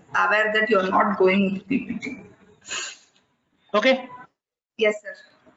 aware that you're not going with PPT. Okay. Yes, sir.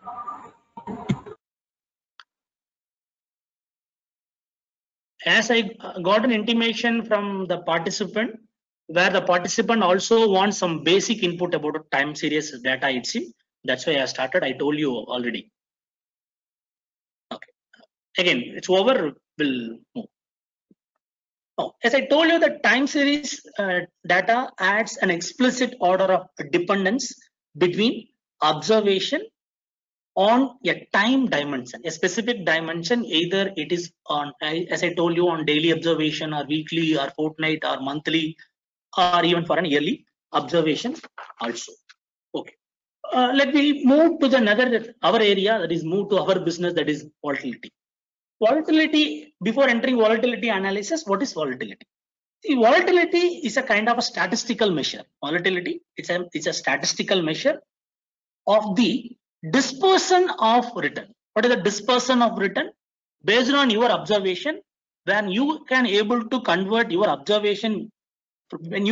As I got an intimation from the participant, where the participant also wants some basic input about time series data, it seems. That's why I started. I told you already. Okay. Again, it's over. We'll move. Oh, as I told you, the time series data adds an explicit order of dependence between observation on a time dimension, a specific dimension, either it is on, as I told you, on daily observation or weekly or fortnight or monthly or even for an yearly observation also. Okay. Let me move to our area, that is move to our business, that is volatility. Volatility, before entering volatility analysis, what is volatility? See, volatility is a kind of a statistical measure. Volatility, it's a statistical measure of the dispersion of return. What is the dispersion of return? Based on your observation, when you can able to convert your observation, in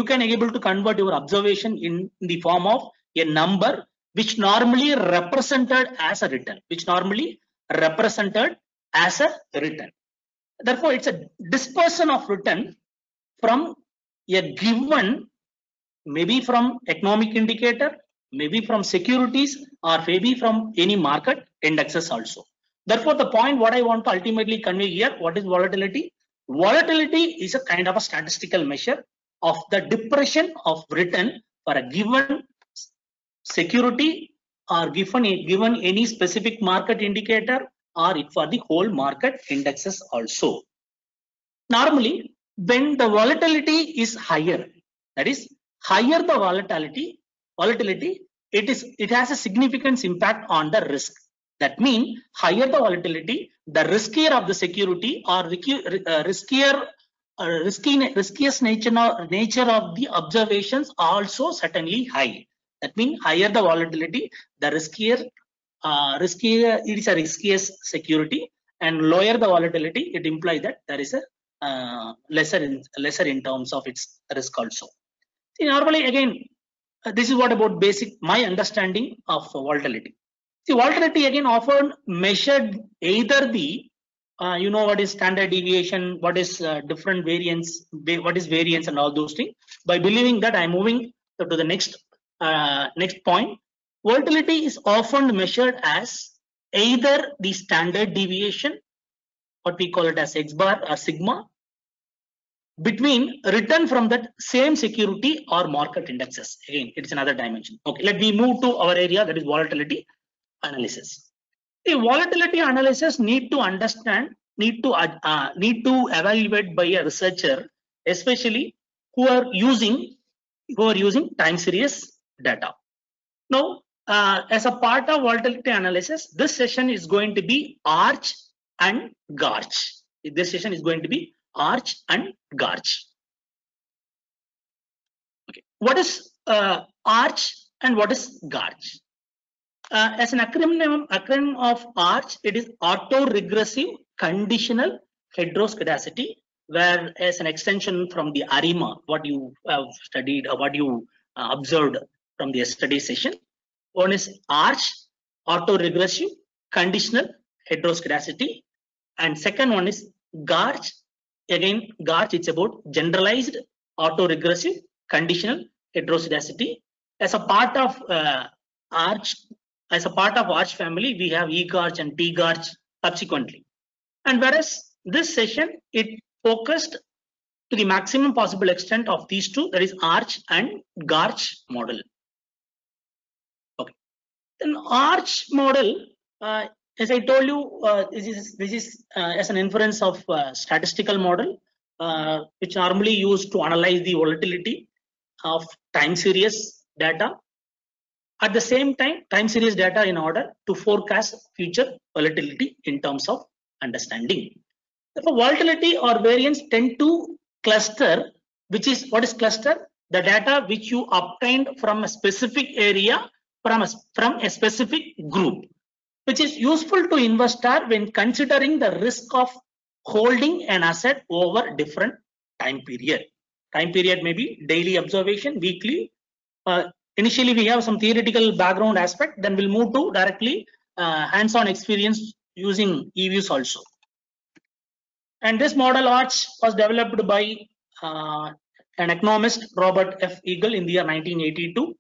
the form of a number which normally represented as a return, Therefore, it's a dispersion of return from a given, maybe from economic indicator, maybe from securities, or maybe from any market indexes also. Therefore, the point what I want to ultimately convey here, what is volatility? Volatility is a kind of a statistical measure of the depression of return for a given security or given any specific market indicator, or for the whole market indexes also. Normally, when the volatility is higher, that is higher the volatility, it has a significant impact on the risk. That means higher the volatility, the riskier of the security or riskiest nature of the observations also certainly high. That means higher the volatility, the riskier it is a riskiest security, and lower the volatility, it implies that there is a lesser in terms of its risk also. See, normally again, this is what about basic my understanding of volatility. See, volatility again often measured either the what is standard deviation, what is different variance, what is variance, and all those things. By believing that, I'm moving to the next point. Volatility is often measured as either the standard deviation, what we call it as X bar or sigma, between return from that same security or market indexes. Again, it's another dimension. Okay, let me move to our area, that is volatility analysis. The volatility analysis need to evaluate by a researcher, especially who are using time series data. Now, as a part of volatility analysis, this session is going to be Arch and Garch. This session is going to be Arch and Garch. Okay, what is Arch and what is Garch? As an acronym of Arch, it is autoregressive conditional heteroscedasticity, where as an extension from the ARIMA, what you have studied or what you observed from the yesterday session. One is Arch, autoregressive conditional heteroscedasticity, and second one is Garch. Again, Garch, it's about generalized autoregressive conditional heteroscedasticity. As a part of Arch family, we have E-Garch and T-Garch subsequently. And whereas this session, it focused to the maximum possible extent of these two, that is Arch and Garch model. Okay. Then Arch model, as I told you, this is as an inference of statistical model, which normally used to analyze the volatility of time series data. At the same time, time series data in order to forecast future volatility in terms of understanding. Therefore, volatility or variance tend to cluster, what is cluster? The data which you obtained from a specific area, from a specific group, which is useful to investor when considering the risk of holding an asset over different time period. Time period may be daily observation, weekly. Initially, we have some theoretical background aspect, then we'll move to directly hands-on experience using eViews also. And this model ARCH was developed by an economist, Robert F. Eagle, in the year 1982.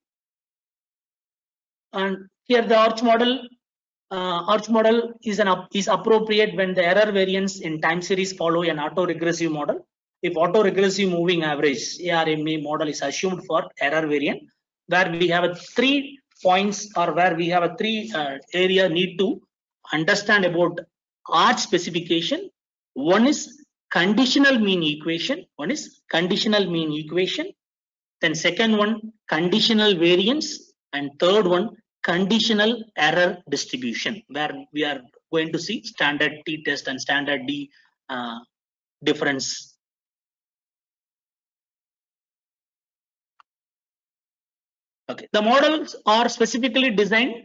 And here the ARCH model is appropriate when the error variance in time series follow an autoregressive model. If autoregressive moving average ARMA model is assumed for error variant, where we have 3 points or where we have a 3 area need to understand about ARCH specification. One is conditional mean equation. Then second one, conditional variance, and third one, conditional error distribution, where we are going to see standard t-test and standard D difference. Okay, the models are specifically designed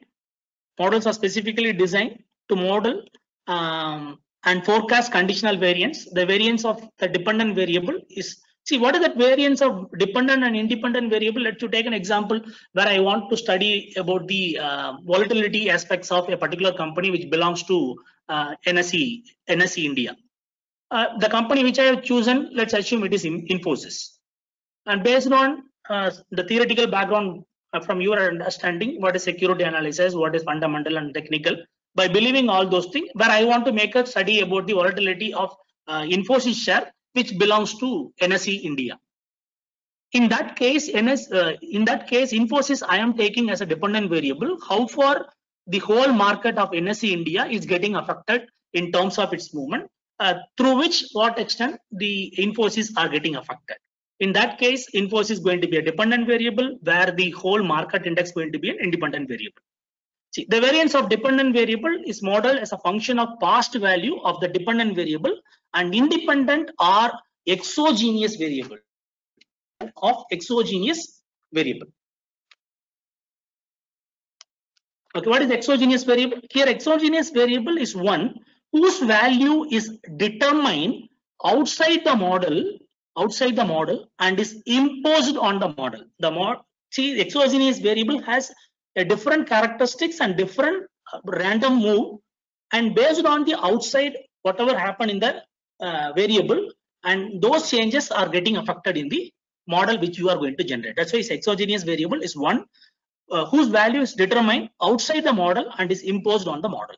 to model and forecast conditional variance. The variance of the dependent variable is, see, what is that variance of dependent and independent variable? Let's take an example where I want to study about the volatility aspects of a particular company which belongs to NSE India. The company which I have chosen, let's assume it is Infosys. And based on the theoretical background from your understanding, what is security analysis, what is fundamental and technical, by believing all those things, where I want to make a study about the volatility of Infosys share, which belongs to NSE India. In that case, Infosys I am taking as a dependent variable. How far the whole market of NSE India is getting affected in terms of its movement, through which what extent the Infosys are getting affected. In that case, Infosys is going to be a dependent variable, where the whole market index is going to be an independent variable. See, the variance of dependent variable is modeled as a function of past value of the dependent variable and independent or exogenous variable Okay, what is exogenous variable? Here, exogenous variable is one whose value is determined outside the model and is imposed on the model. See, exogenous variable has a different characteristics and different random move, and based on the outside whatever happened in the variable, and those changes are getting affected in the model which you are going to generate. That's why exogenous variable is one whose value is determined outside the model and is imposed on the model.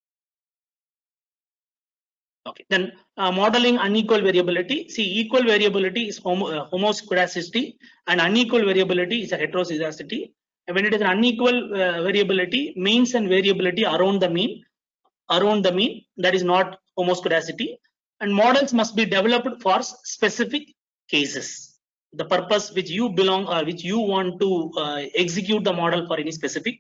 Okay, then modeling unequal variability. See, equal variability is homoscedasticity, and unequal variability is a heteroscedasticity. And when it is an unequal variability, means and variability around the mean, that is not homoscedasticity. And models must be developed for specific cases. The purpose which you belong or which you want to execute the model for any specific.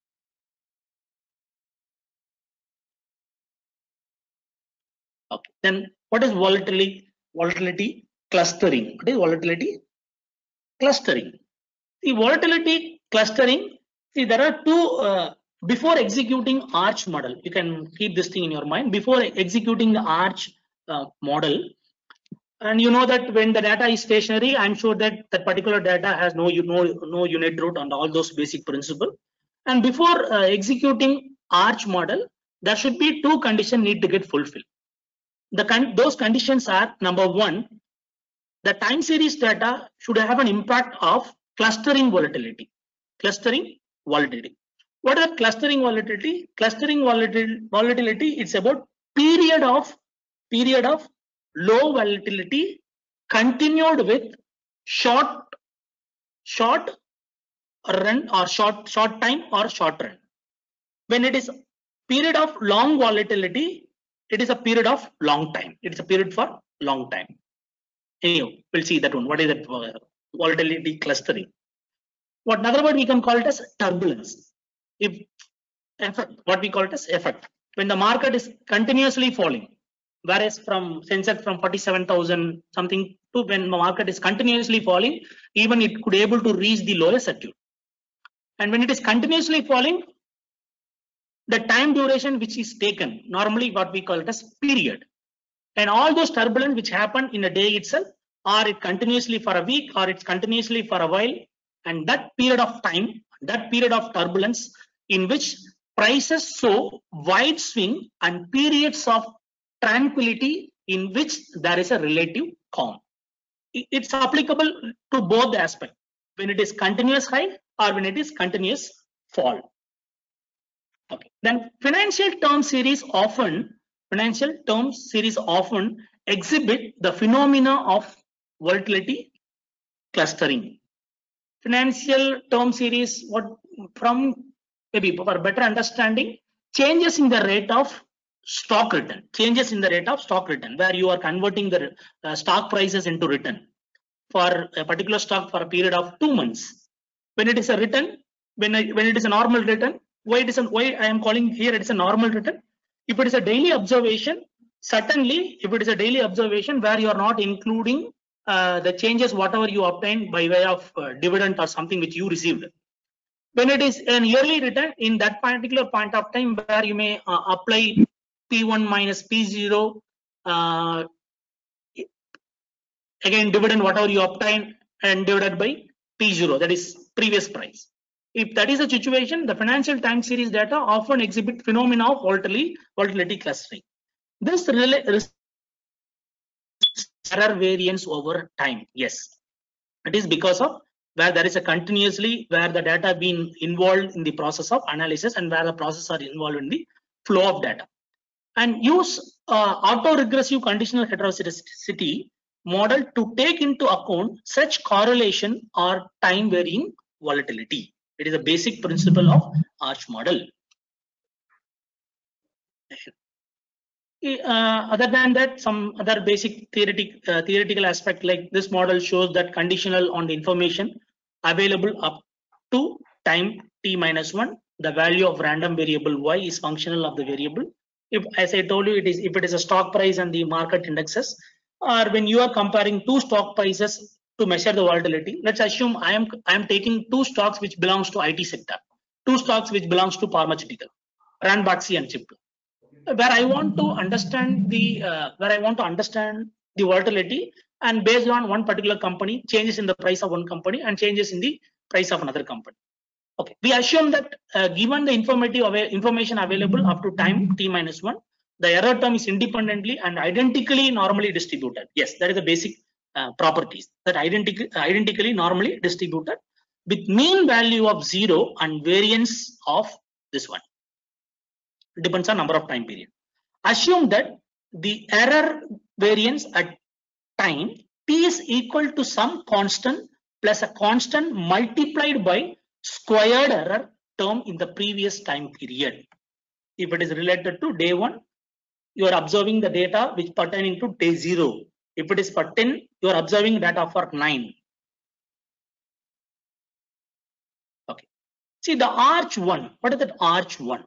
Okay, then what is volatility clustering? What is volatility clustering? The volatility clustering, see, there are two before executing ARCH model. You can keep this thing in your mind. Before executing the ARCH model, and you know that when the data is stationary, I'm sure that that particular data has no unit root and all those basic principles. And before executing ARCH model, there should be two conditions need to get fulfilled. Those conditions are: number one, the time series data should have an impact of clustering volatility. What is clustering volatility? Clustering volatility, it's about period of low volatility continued with short run or short time or short run. When it is period of long volatility, it is a period of long time. It is a period for long time. Anyway, we'll see that one. What is that volatility clustering? What another word we can call it as turbulence. If effect, what we call it as effect. When the market is continuously falling, whereas from Sensex from 47,000 something to when the market is continuously falling, even it could able to reach the lowest circuit. And when it is continuously falling, the time duration which is taken, normally what we call it as period, and all those turbulence which happen in a day itself or it continuously for a week, or it's continuously for a while, and that period of time, that period of turbulence in which prices show wide swing and periods of tranquility in which there is a relative calm. It's applicable to both the aspects, when it is continuous high or when it is continuous fall. Okay. Then financial term series often exhibit the phenomena of volatility clustering. Financial term series, what from maybe for better understanding, changes in the rate of stock return, where you are converting the stock prices into return for a particular stock for a period of 2 months. When it is a return, when it is a normal return, why I am calling here it is a normal return? If it is a daily observation, certainly if it is a daily observation where you are not including the changes whatever you obtained by way of dividend or something which you received. When it is an yearly return, in that particular point of time where you may apply P1 minus P0, again dividend whatever you obtain and divided by P0, that is previous price. If that is the situation, the financial time series data often exhibit phenomena of volatility clustering. This error variance over time. Yes, it is because of where there is a continuously where the data being involved in the process of analysis and where the process are involved in the flow of data. And use auto-regressive conditional heteroscedasticity model to take into account such correlation or time varying volatility. It is a basic principle of Arch model. Other than that, some other basic theoretical aspect like this model shows that conditional on the information available up to time t-1, the value of random variable y is functional of the variable. If, as I told you, if it is a stock price and the market indexes, or when you are comparing two stock prices to measure the volatility, let's assume I am taking two stocks which belongs to IT sector, two stocks which belongs to pharmaceutical, Ranbaxy and Cipla, where I want to understand the volatility, and based on one particular company, changes in the price of one company and changes in the price of another company. Okay, we assume that given the information available up to time t-1, the error term is independently and identically normally distributed. Yes, that is the basic properties, that identically normally distributed with mean value of 0 and variance of this one. It depends on number of time period. Assume that the error variance at time t is equal to some constant plus a constant multiplied by squared error term in the previous time period. If it is related to day 1, you are observing the data which pertaining to day 0. If it is for 10, you are observing data for 9. Okay. See the Arch 1. What is that Arch 1?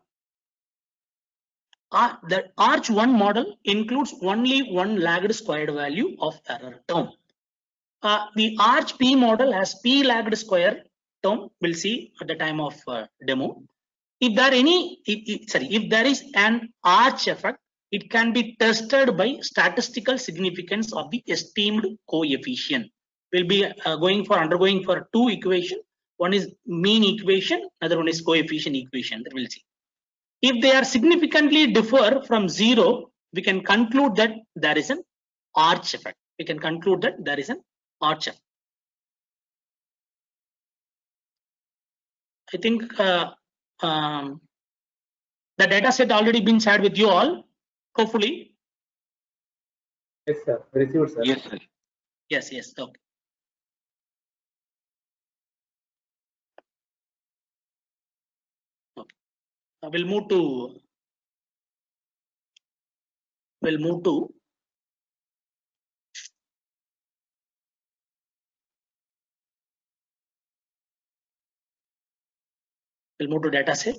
The Arch 1 model includes only one lagged squared value of error term. The Arch P model has P lagged square term. We'll see at the time of demo. If there is an Arch effect, it can be tested by statistical significance of the esteemed coefficient. We'll be undergoing for two equations. One is mean equation, another one is coefficient equation. That we'll see. If they are significantly differ from 0, we can conclude that there is an Arch effect. We can conclude that there is an Arch effect. I think the data set already been shared with you all, hopefully. Yes, sir. Received, sir. Yes, sir. Yes. Okay. We'll move to data set.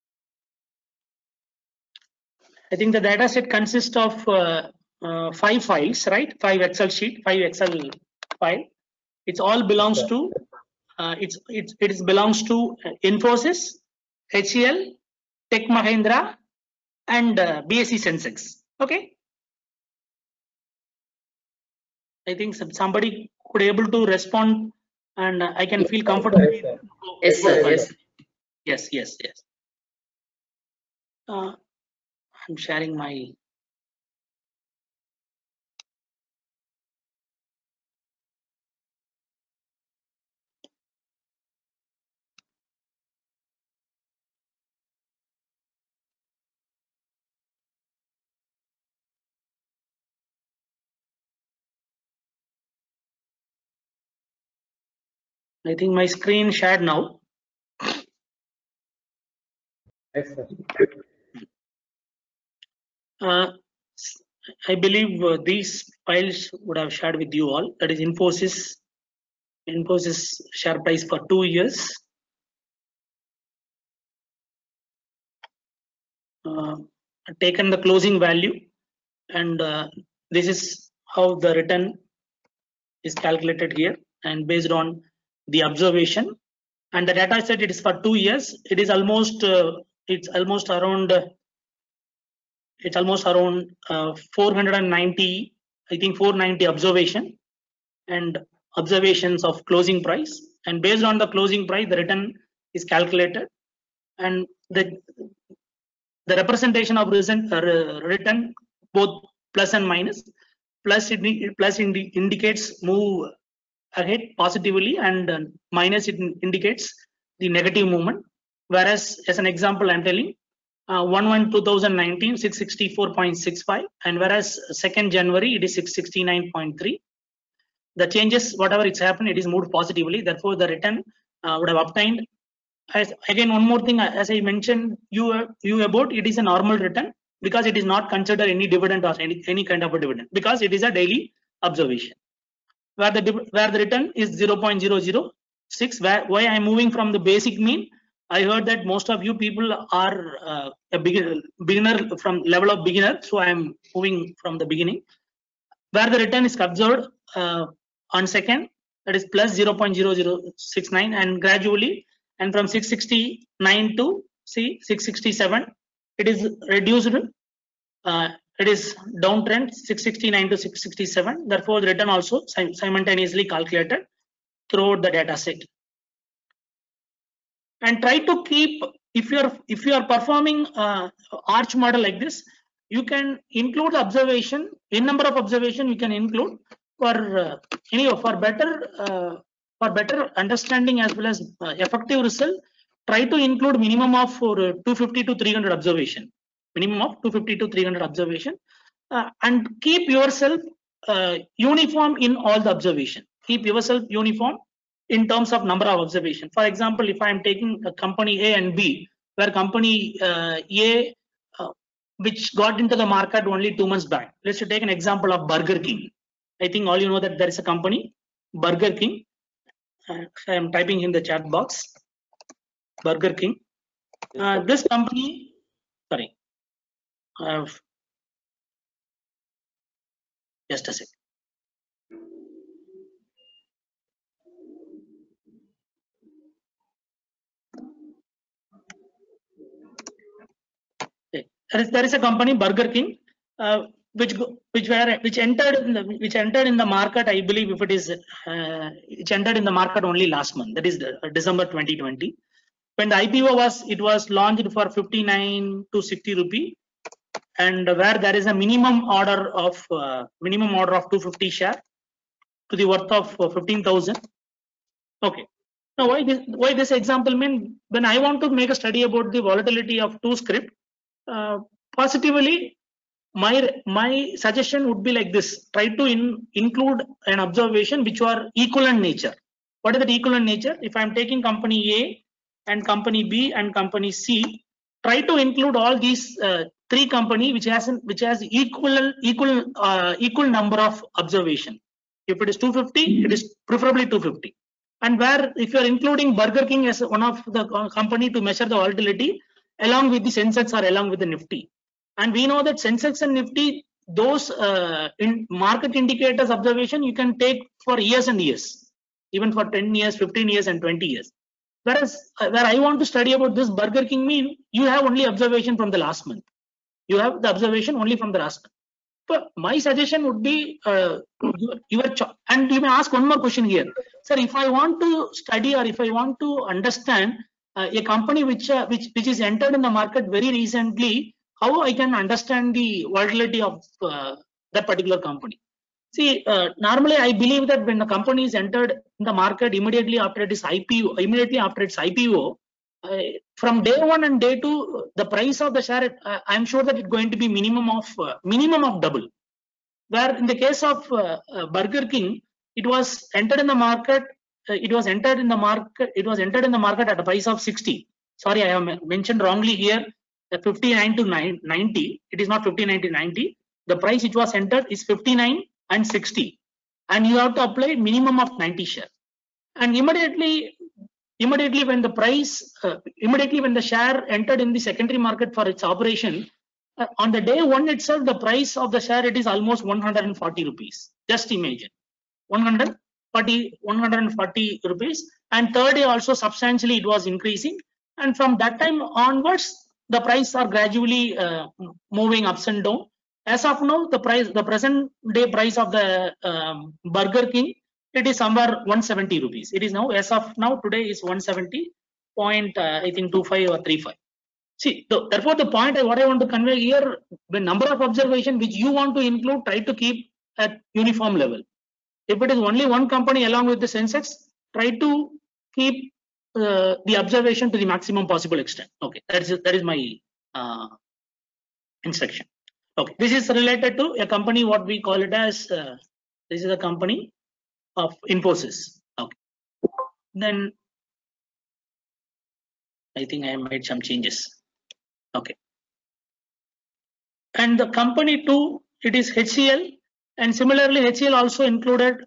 I think the data set consists of 5 files, right? 5 Excel sheet, 5 Excel file. It's all belongs to it belongs to Infosys, HCL, Tech Mahindra, and BSE Sensex. Okay. I think somebody could able to respond, and I can feel comfortable. Yes, sir. Yes. Yes. I'm sharing my. I think my screen shared now. Yes, sir. I believe these files would have shared with you all. That is Infosys share price for 2 years. Taken the closing value, and this is how the return is calculated here, and based on the observation, and the data set, it is for 2 years. It is almost around 490, I think 490 observations of closing price, and based on the closing price, the return is calculated, and the representation of return, both plus and minus. Plus indicates move ahead positively, and minus it indicates the negative movement. Whereas, as an example, I'm telling 1/1/2019 664.65, and whereas 2nd January it is 669.3. The changes, whatever it's happened, it is moved positively. Therefore, the return would have obtained. Again, one more thing, as I mentioned you about, it is a normal return because it is not considered any dividend or any kind of a dividend, because it is a daily observation. Where the return is 0.006. Why I'm moving from the basic mean? I heard that most of you people are a beginner from level of beginner, so I'm moving from the beginning. Where the return is observed on 2nd, that is plus 0.0069, and gradually, and from 669 to 667, it is reduced. It is downtrend 669 to 667. Therefore, the return also simultaneously calculated throughout the data set. And try to keep, if you are performing arch model like this, you can include observation, in number of observation you can include for better understanding as well as effective result. Try to include minimum of 250 to 300 observation. Minimum of 250 to 300 observation, and keep yourself uniform in all the observation. Keep yourself uniform in terms of number of observation. For example, if I am taking a company A and B, where company A which got into the market only 2 months back. Let's take an example of Burger King. I think all you know that there is a company, Burger King. I am typing in the chat box. Burger King. This company, sorry. Just a sec. Okay. There is a company, Burger King, which entered in the market. I believe if it is which entered in the market only last month. That is December 2020. When the IPO was launched for 59 to 60 rupee, and where there is a minimum order of 250 share to the worth of 15,000. Okay. Now, why this example mean? When I want to make a study about the volatility of two script, positively, my suggestion would be like this: try to include an observation which are equivalent nature. What is that equivalent nature? If I am taking company A and company B and company C, try to include all these three company which has equal number of observation. If it is 250, it is preferably 250. And where if you are including Burger King as one of the company to measure the volatility, along with the Sensex or along with the Nifty. And we know that Sensex and Nifty, those in market indicators observation, you can take for years and years, even for 10 years, 15 years and 20 years. Whereas where I want to study about this Burger King mean, you have only observation from the last month. You have the observation only from the last month. But my suggestion would be and you may ask one more question here, sir. If I want to study or if I want to understand a company which is entered in the market very recently, how I can understand the volatility of that particular company? See, normally I believe that when the company is entered in the market immediately after its IPO, from day one and day two, the price of the share, I'm sure that it's going to be minimum of double. Where in the case of Burger King, it was entered in the market. It was entered in the market at a price of 60. Sorry, I have mentioned wrongly here. 59 to 90. It is not 59 to 90. The price which was entered is 59 and 60, and you have to apply minimum of 90 share. And immediately when the share entered in the secondary market for its operation, on the day one itself, the price of the share, it is almost 140 rupees. Just imagine 140 rupees. And third day also substantially it was increasing. And from that time onwards, the price are gradually moving ups and down. As of now, the present day price of the Burger King, it is somewhere 170 rupees. It is now, as of now, today is 170 point, I think 25 or 35. See, therefore, the point what I want to convey here, the number of observation which you want to include, try to keep at uniform level. If it is only one company along with the Sensex, try to keep the observation to the maximum possible extent. Okay, that is my instruction. Okay, this is related to a company, what we call it as, this is a company of Infosys. Okay, then I think I made some changes. Okay, and the company 2, it is HCL, and similarly HCL also included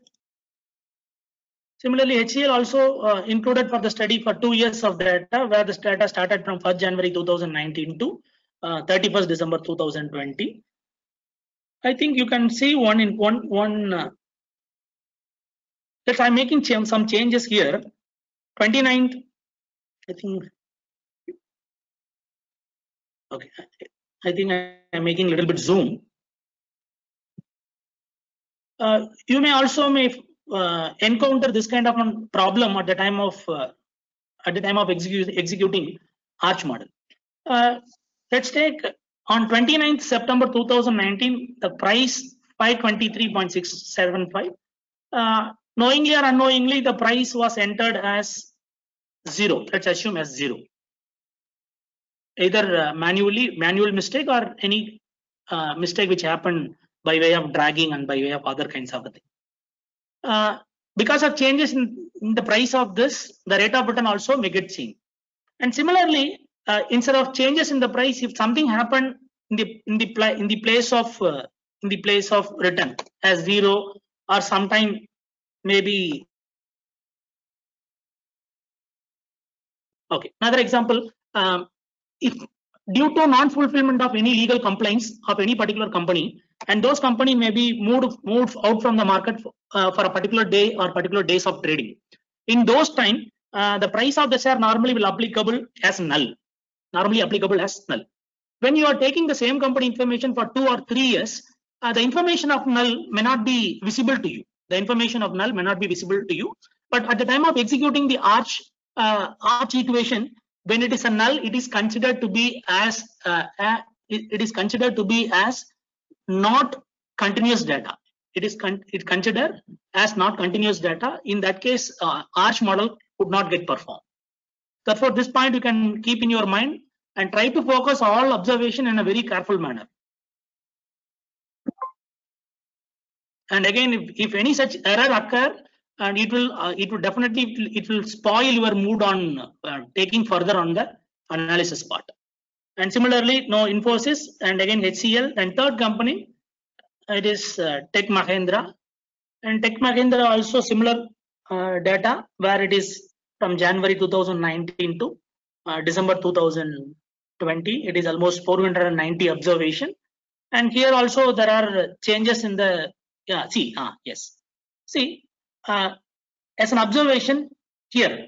for the study for 2 years of data, where the data started from 1st January 2019 to 31st December 2020. I think you can see that I'm making some changes here. 29th, I think. Okay, I think I'm making a little bit zoom. You may also encounter this kind of a problem at the time of executing Arch model. Let's take on 29th September 2019, the price 523.675. Knowingly or unknowingly, the price was entered as 0. Let's assume as 0. Either manual mistake or any mistake which happened by way of dragging and by way of other kinds of thing. Because of changes in the price of this, the rate of return also may get changed. And similarly, instead of changes in the price, if something happened in the place of return as 0, or sometime maybe. Okay, another example. If due to non-fulfillment of any legal complaints of any particular company, and those company may be moved out from the market for a particular day or particular days of trading. In those time, the price of the share normally will applicable as null. When you are taking the same company information for 2 or 3 years, the information of null may not be visible to you. But at the time of executing the Arch equation, when it is a null, it is considered to be as not continuous data. It's considered as not continuous data. In that case, Arch model would not get performed. Therefore, this point you can keep in your mind and try to focus all observation in a very careful manner. And again, if any such error occur, and it will definitely spoil your mood on taking further on the analysis part. And similarly, no Infosys, and again HCL, and third company, it is Tech Mahindra, and Tech Mahindra also similar data, where it is from January 2019 to December 2020. It is almost 490 observation, and here also there are changes in the as an observation here,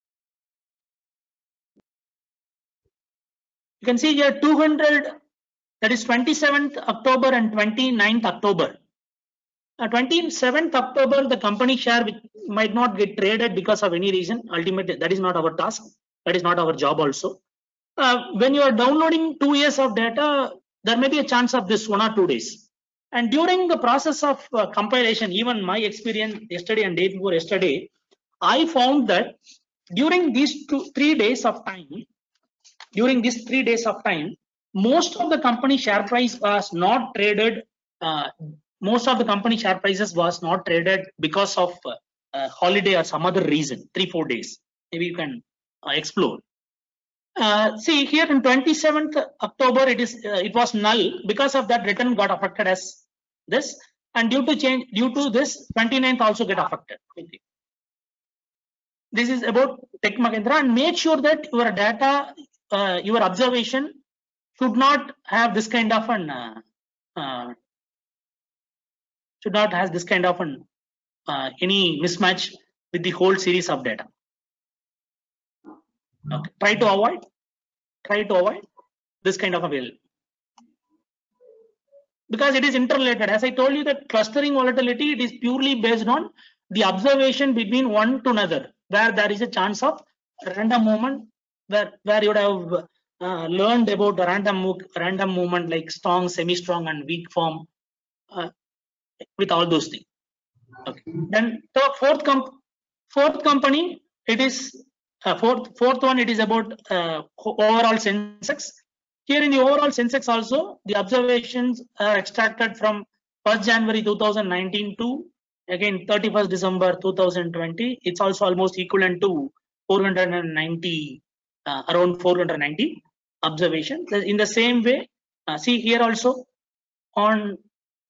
you can see here 200 That is 27th October and 29th October. 27th October, the company share which might not get traded because of any reason. Ultimately, that is not our task. That is not our job also. When you are downloading 2 years of data, there may be a chance of this 1 or 2 days. And during the process of compilation, even my experience yesterday and day before yesterday, I found that during these 3 days of time, most of the company share price was not traded. Most of the company share prices was not traded because of holiday or some other reason. 3-4 days. Maybe you can explore. See here in 27th October, it was null. Because of that, return got affected as this, and due to this, 29th also get affected. Okay. This is about Tech Mahindra, and make sure that your data, your observation should not have this kind of an any mismatch with the whole series of data. Okay. Try to avoid this kind of a value, because it is interrelated. As I told you, that clustering volatility, it is purely based on the observation between one to another, where there is a chance of random movement, where you would have learned about the random movement like strong, semi-strong, and weak form, with all those things. Okay. Then the fourth company, it is fourth one. It is about overall Sensex. Here in the overall Sensex also, the observations are extracted from 1st January 2019 to again 31st December 2020. It's also almost equivalent to 490, around 490 observations. In the same way, see here also on.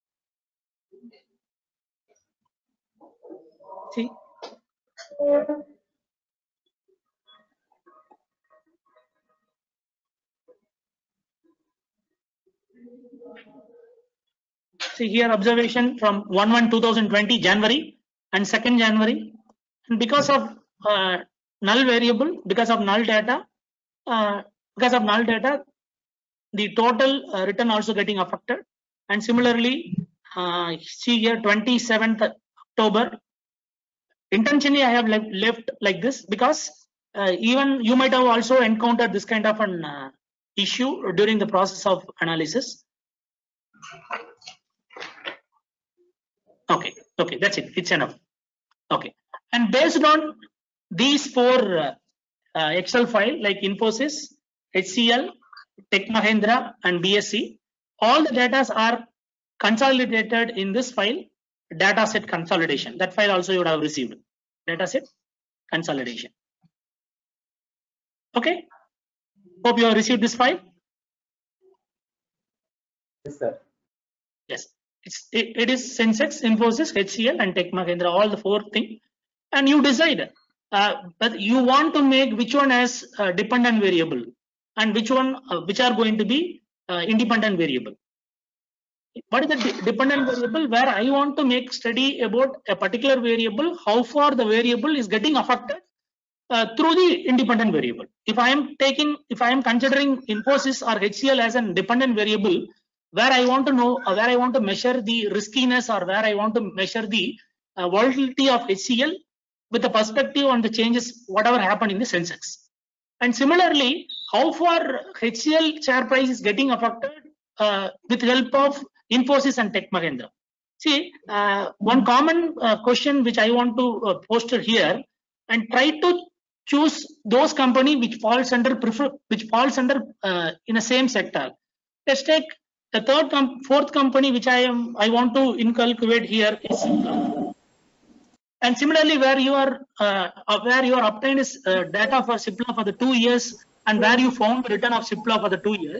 See. See here observation from 1/1/2020 January and 2nd January, and because of null variable, because of null data, the total return also getting affected. And similarly, see here 27th October. Intentionally I have left like this because even you might have also encountered this kind of an issue during the process of analysis. Okay, that's it. It's enough. Okay, and based on these 4 Excel file like Infosys, HCL, Tech Mahindra, and BSC, all the data are consolidated in this file, dataset consolidation. That file also you would have received, dataset consolidation. Okay, hope you have received this file. Yes, sir. Yes, it is Sensex, Infosys, HCL, and Tech Mahindra, all the 4 things, and you decide but you want to make which one as dependent variable and which one which are going to be independent variable. What is the dependent variable? Where I want to make study about a particular variable, how far the variable is getting affected through the independent variable. If I am considering Infosys or HCL as a dependent variable, where I want to know, where I want to measure the riskiness, or where I want to measure the volatility of HCL with the perspective on the changes, whatever happened in the Sensex. And similarly, how far HCL share price is getting affected with help of Infosys and Tech Mahindra. See, one common question which I want to post here, and try to choose those company which falls under in the same sector. Let's take the fourth company which I want to inculcate here is Cipla. And similarly, where you are obtained is data for Cipla for the 2 years, and where you found the return of Cipla for the 2 years.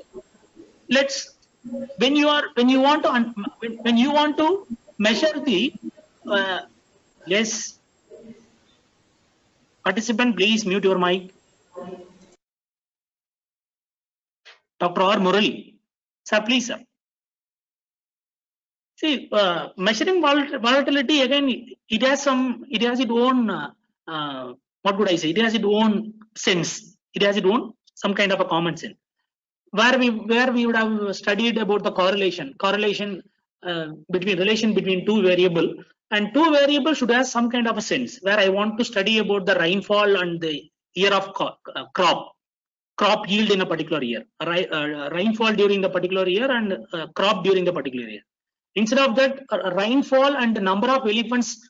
When you want to measure the yes, participant, please mute your mic. Dr. R. Murali, sir, please, sir. See, measuring volatility, again, it has its own, what would I say? It has its own sense. It has its own some kind of a common sense. where we would have studied about the correlation relation between two variable, and two variables should have some kind of a sense, where I want to study about the rainfall and the year of crop yield in a particular year, rainfall during the particular year and crop during the particular year. Instead of that, rainfall and the number of elephants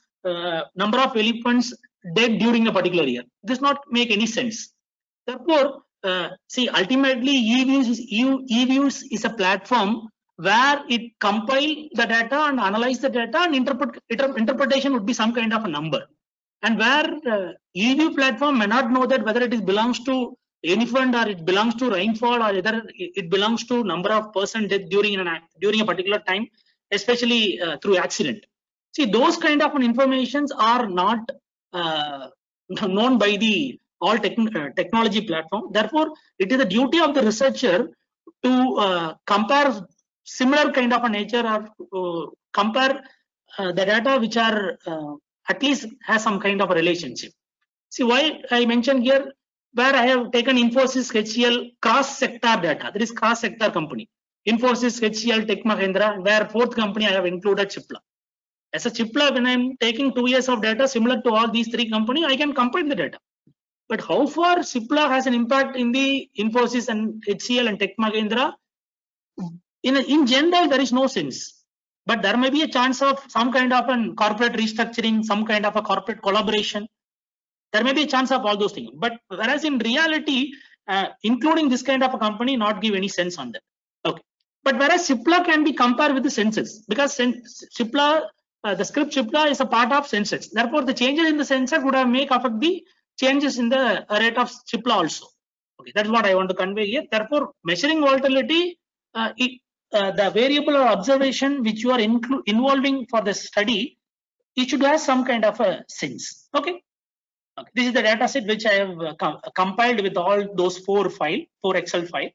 dead during a particular year, does not make any sense. Therefore, see, ultimately eViews is a platform where it compile the data and analyze the data, and interpretation would be some kind of a number. And where eView platform may not know that whether it belongs to elephant or it belongs to rainfall, or whether it belongs to number of person death during a particular time, especially through accident. See, those kind of informations are not known by the all technology platform. Therefore, it is the duty of the researcher to compare similar kind of a nature, or compare the data which are at least has some kind of a relationship. See, why I mentioned here, where I have taken Infosys HCL cross sector data. There is cross sector company, Infosys, HCL, Tech Mahindra, where fourth company I have included Chipla. As a Chipla, when I'm taking 2 years of data similar to all these three companies, I can compare the data. But how far Chipla has an impact in the Infosys and HCL and Tech Mahindra, in general, there is no sense. But there may be a chance of some kind of a corporate restructuring, some kind of a corporate collaboration. There may be a chance of all those things. But whereas in reality, including this kind of a company, not give any sense on that. Okay. But whereas Chipla can be compared with the census, because Chipla, the script Chipla is a part of census. Therefore, the changes in the census would have affect the changes in the rate of Chipla also. Okay, that's what I want to convey here. Therefore, measuring volatility, the variable or observation which you are involving for the study, it should have some kind of a sense. Okay. Okay. This is the data set which I have compiled with all those four Excel files.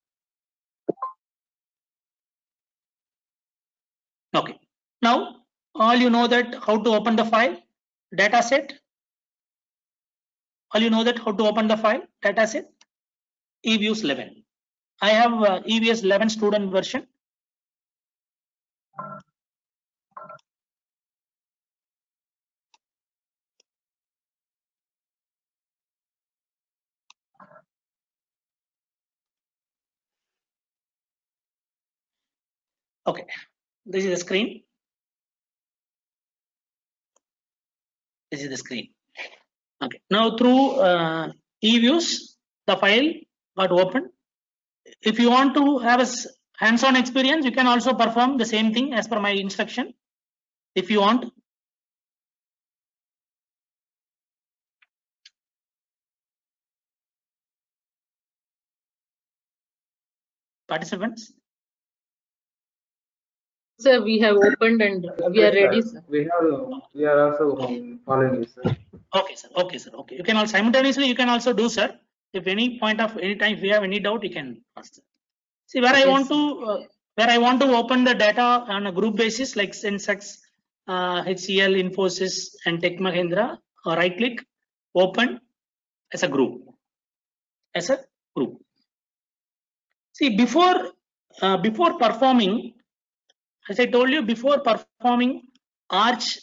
Okay. Now, all you know that how to open the file, data set. All you know that how to open the file, data set, eViews 11. I have eViews 11 student version. Okay, this is the screen. This is the screen. Okay, now through eViews, the file got opened. If you want to have a hands-on experience, you can also perform the same thing as per my instruction. If you want. Participants. Sir, we have opened and we are ready, sir. We are also following you, sir. Okay, sir. Okay, sir. Okay. You can also simultaneously. You can also do, sir. If any time, if you have any doubt, you can ask. Sir. See, where I want to open the data on a group basis, like Sensex, HCL, Infosys, and Tech Mahindra. Right click, open as a group. As a group. See, before performing, as I told you, before performing Arch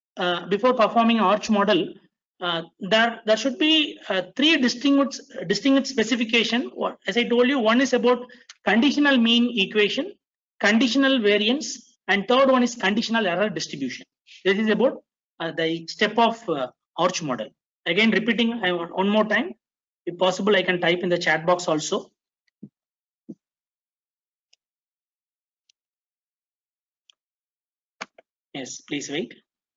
model, there should be three distinct specification. As I told you, one is about conditional mean equation, conditional variance, and third one is conditional error distribution. This is about the step of Arch model. Again, repeating one more time. If possible, I can type in the chat box also. Yes, please wait.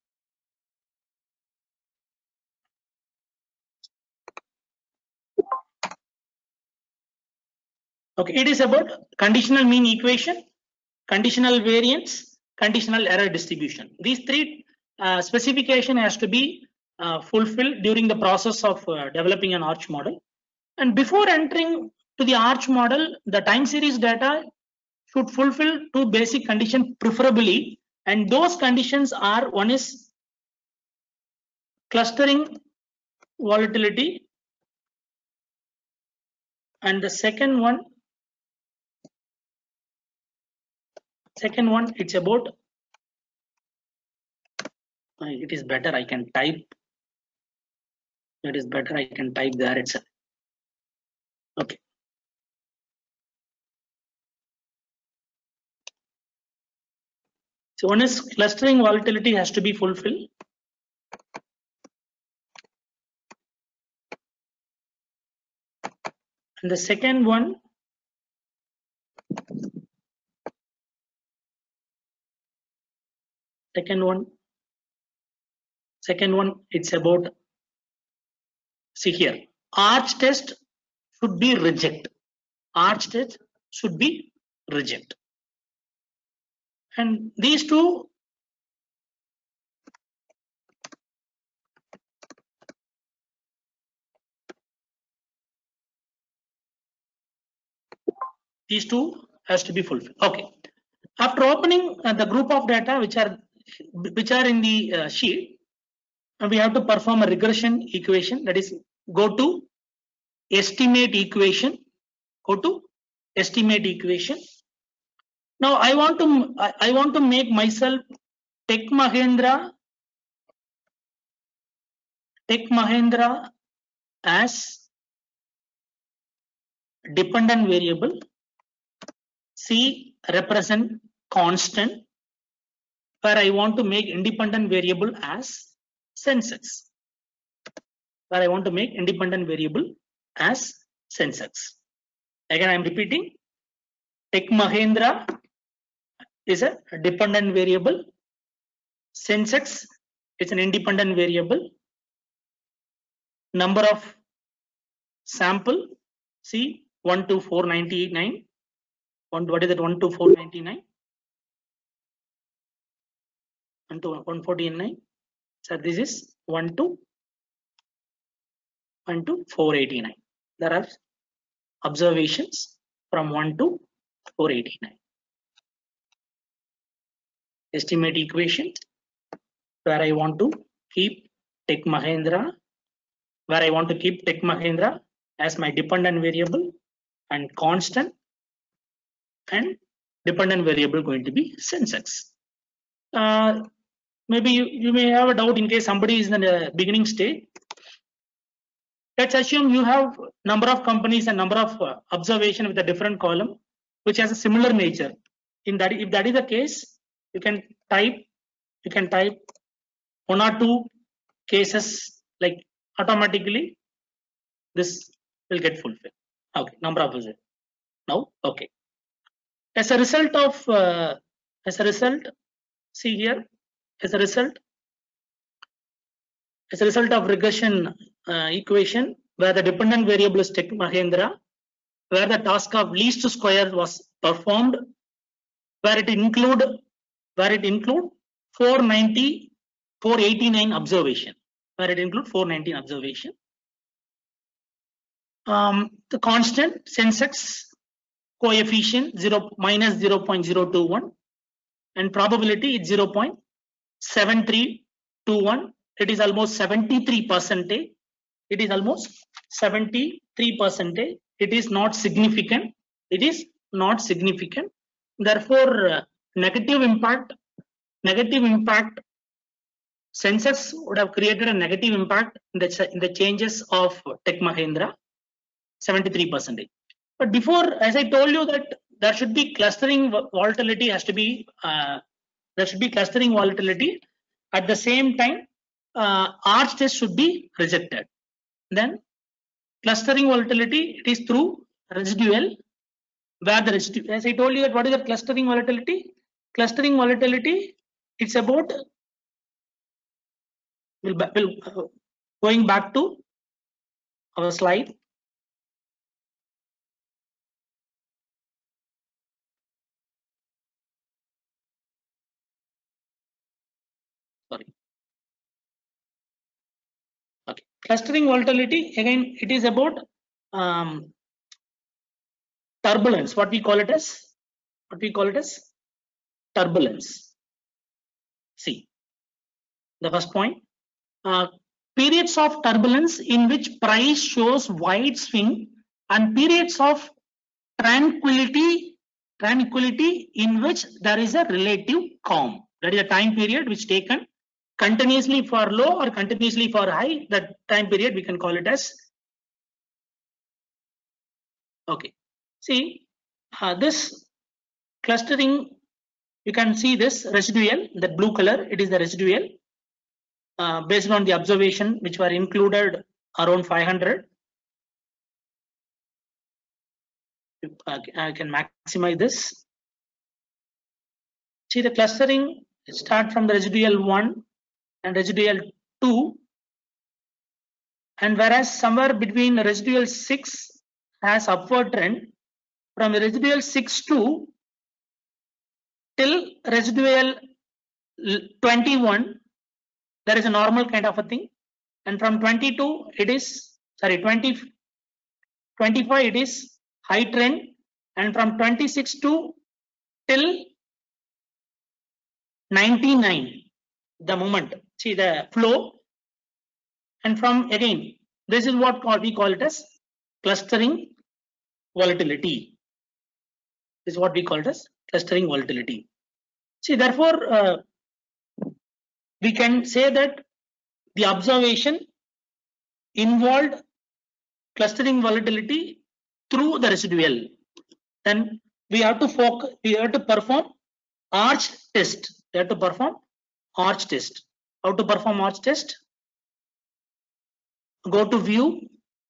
Okay, it is about conditional mean equation, conditional variance, conditional error distribution. These three specification has to be fulfilled during the process of developing an Arch model. And before entering to the Arch model, the time series data should fulfill two basic conditions preferably, and those conditions are: one is clustering volatility, and the second one Second one, it's about, it is better I can type. It is better I can type there itself. Okay. So one is clustering volatility has to be fulfilled. And the second one, it's about, see here, arch test should be reject. Arch test should be reject. And these two, has to be fulfilled. Okay. After opening the group of data which are in the sheet, we have to perform a regression equation. That is, go to estimate equation. Go to estimate equation. Now I want to make myself Tech Mahindra as dependent variable. C represent constant, where I want to make independent variable as Sensex. Where I want to make independent variable as Sensex. Again, I am repeating. Tech Mahindra is a dependent variable. Sensex is an independent variable. Number of sample, see 1 to 499. What is that? 1 to 499? 1 to 149. So this is 1 to 489. There are observations from 1 to 489. Estimate equation, where I want to keep Tech Mahindra, as my dependent variable and constant, and dependent variable going to be Sensex. Maybe you may have a doubt in case somebody is in the beginning stage. Let's assume you have number of companies and number of observation with a different column, which has a similar nature. If that is the case, you can type 1 or 2 cases, like automatically this will get fulfilled. Okay, number of visits. Now, okay. As a result, see here, as a result of regression equation, where the dependent variable is Tech Mahindra, where the task of least square was performed, where it include 489 observation, the constant Sensex coefficient minus 0.021, and probability is 0.7321. It is almost 73%. It is almost 73%. It is not significant. Therefore, negative impact. Sensex would have created a negative impact in the changes of Tech Mahindra, 73%. But before, as I told you, that there should be clustering volatility has to be clustering volatility. At the same time, arch test should be rejected. Then clustering volatility, it is through residual, where the residue, as I told you, that what is the clustering volatility? Clustering volatility, it's about, going back to our slide. Sorry. Okay. Clustering volatility, again, it is about turbulence. What we call it as turbulence. See, the first point, periods of turbulence in which price shows wide swing, and periods of tranquility tranquility in which there is a relative calm. That is a time period which taken continuously for low or continuously for high. That time period we can call it as. Okay. See, this clustering, you can see this residual, the blue color, it is the residual based on the observation which were included around 500. I can maximize this. See the clustering start from the residual 1 and residual 2, and whereas somewhere between residual 6 has upward trend from residual 6 to till residual 21 there is a normal kind of a thing, and from 22 it is 25 it is high trend, and from 26 to till 99 the moment, see the flow, and from again this is what we call it as clustering volatility. This is what we call it as clustering volatility. See, therefore we can say that the observation involved clustering volatility through the residual. Then we have to perform arch test. We have to perform arch test. How to perform arch test? Go to view,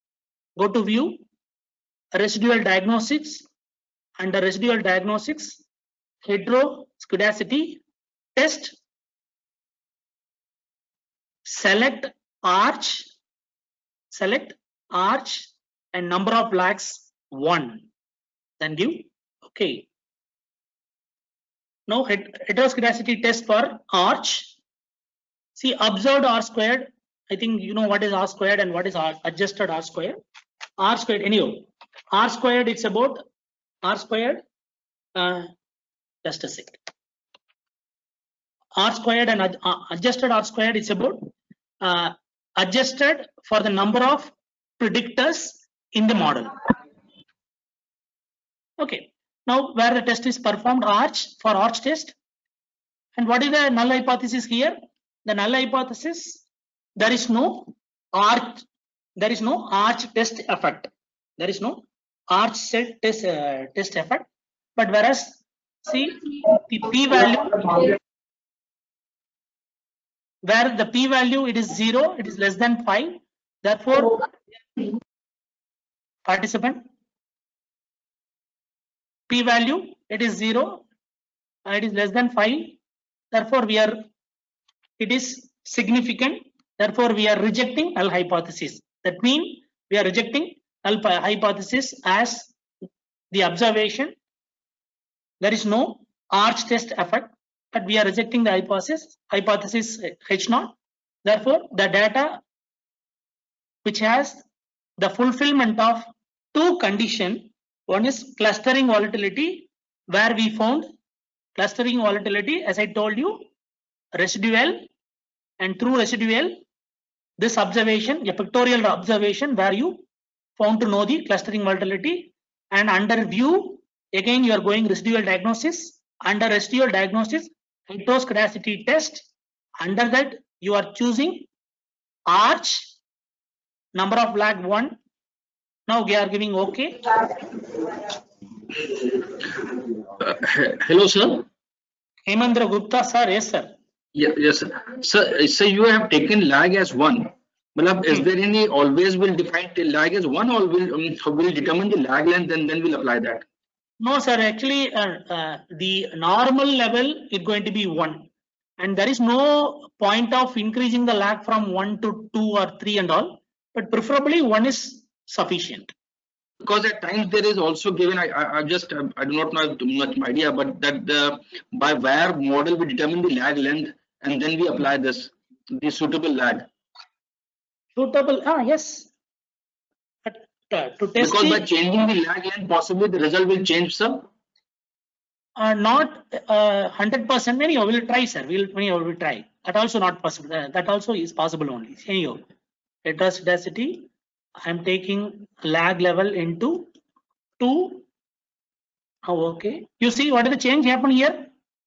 residual diagnostics, under residual diagnostics, heteroscedasticity test, select arch and number of lags 1, then give okay. Now heteroscedasticity test for arch. See, observed R squared, I think you know what is R squared and what is adjusted R squared. R squared, anyhow, R squared it's about R squared, just a sec. R squared and adjusted R squared is about adjusted for the number of predictors in the model. Okay, now where the test is performed, arch for arch test. And what is the null hypothesis here? The null hypothesis, there is no arch test effect. There is no arch set test effect. But whereas, see the p-value, where the p-value it is 0, it is less than 5. Therefore, participant, p-value it is 0, it is less than 5. Therefore, it is significant. Therefore, we are rejecting null hypothesis. That means we are rejecting null hypothesis as the observation. There is no arch test effect, but we are rejecting the hypothesis H0. Therefore, the data which has the fulfillment of two conditions. One is clustering volatility, where we found clustering volatility, as I told you, residual, and through residual, this observation, a pictorial observation where you found to know the clustering volatility, and under view, again you are going residual diagnosis. Under residual diagnosis, heteroscedasticity test. Under that, you are choosing arch, number of lag 1. Now we are giving OK. Hello, sir. Hemendra Gupta, sir. Yes, sir. Yeah, yes, sir. So you have taken lag as 1. Malab, is there any always will define the lag as 1, or will determine the lag length and then we'll apply that? No, sir. Actually, the normal level is going to be 1, and there is no point of increasing the lag from 1 to 2 or 3 and all. But preferably 1 is sufficient. Because at times there is also given, I do not know too much idea, but that by where model we determine the lag length and then we apply the suitable lag. Suitable, yes. But to test because by changing the lag length, possibly the result will change, sir. Not 100%. Anyhow, we'll try, sir. We'll try. That also not possible. That also is possible only. Anyhow, heteroscedasticity, I am taking lag level into 2 Oh, okay. You see what is the change happen here?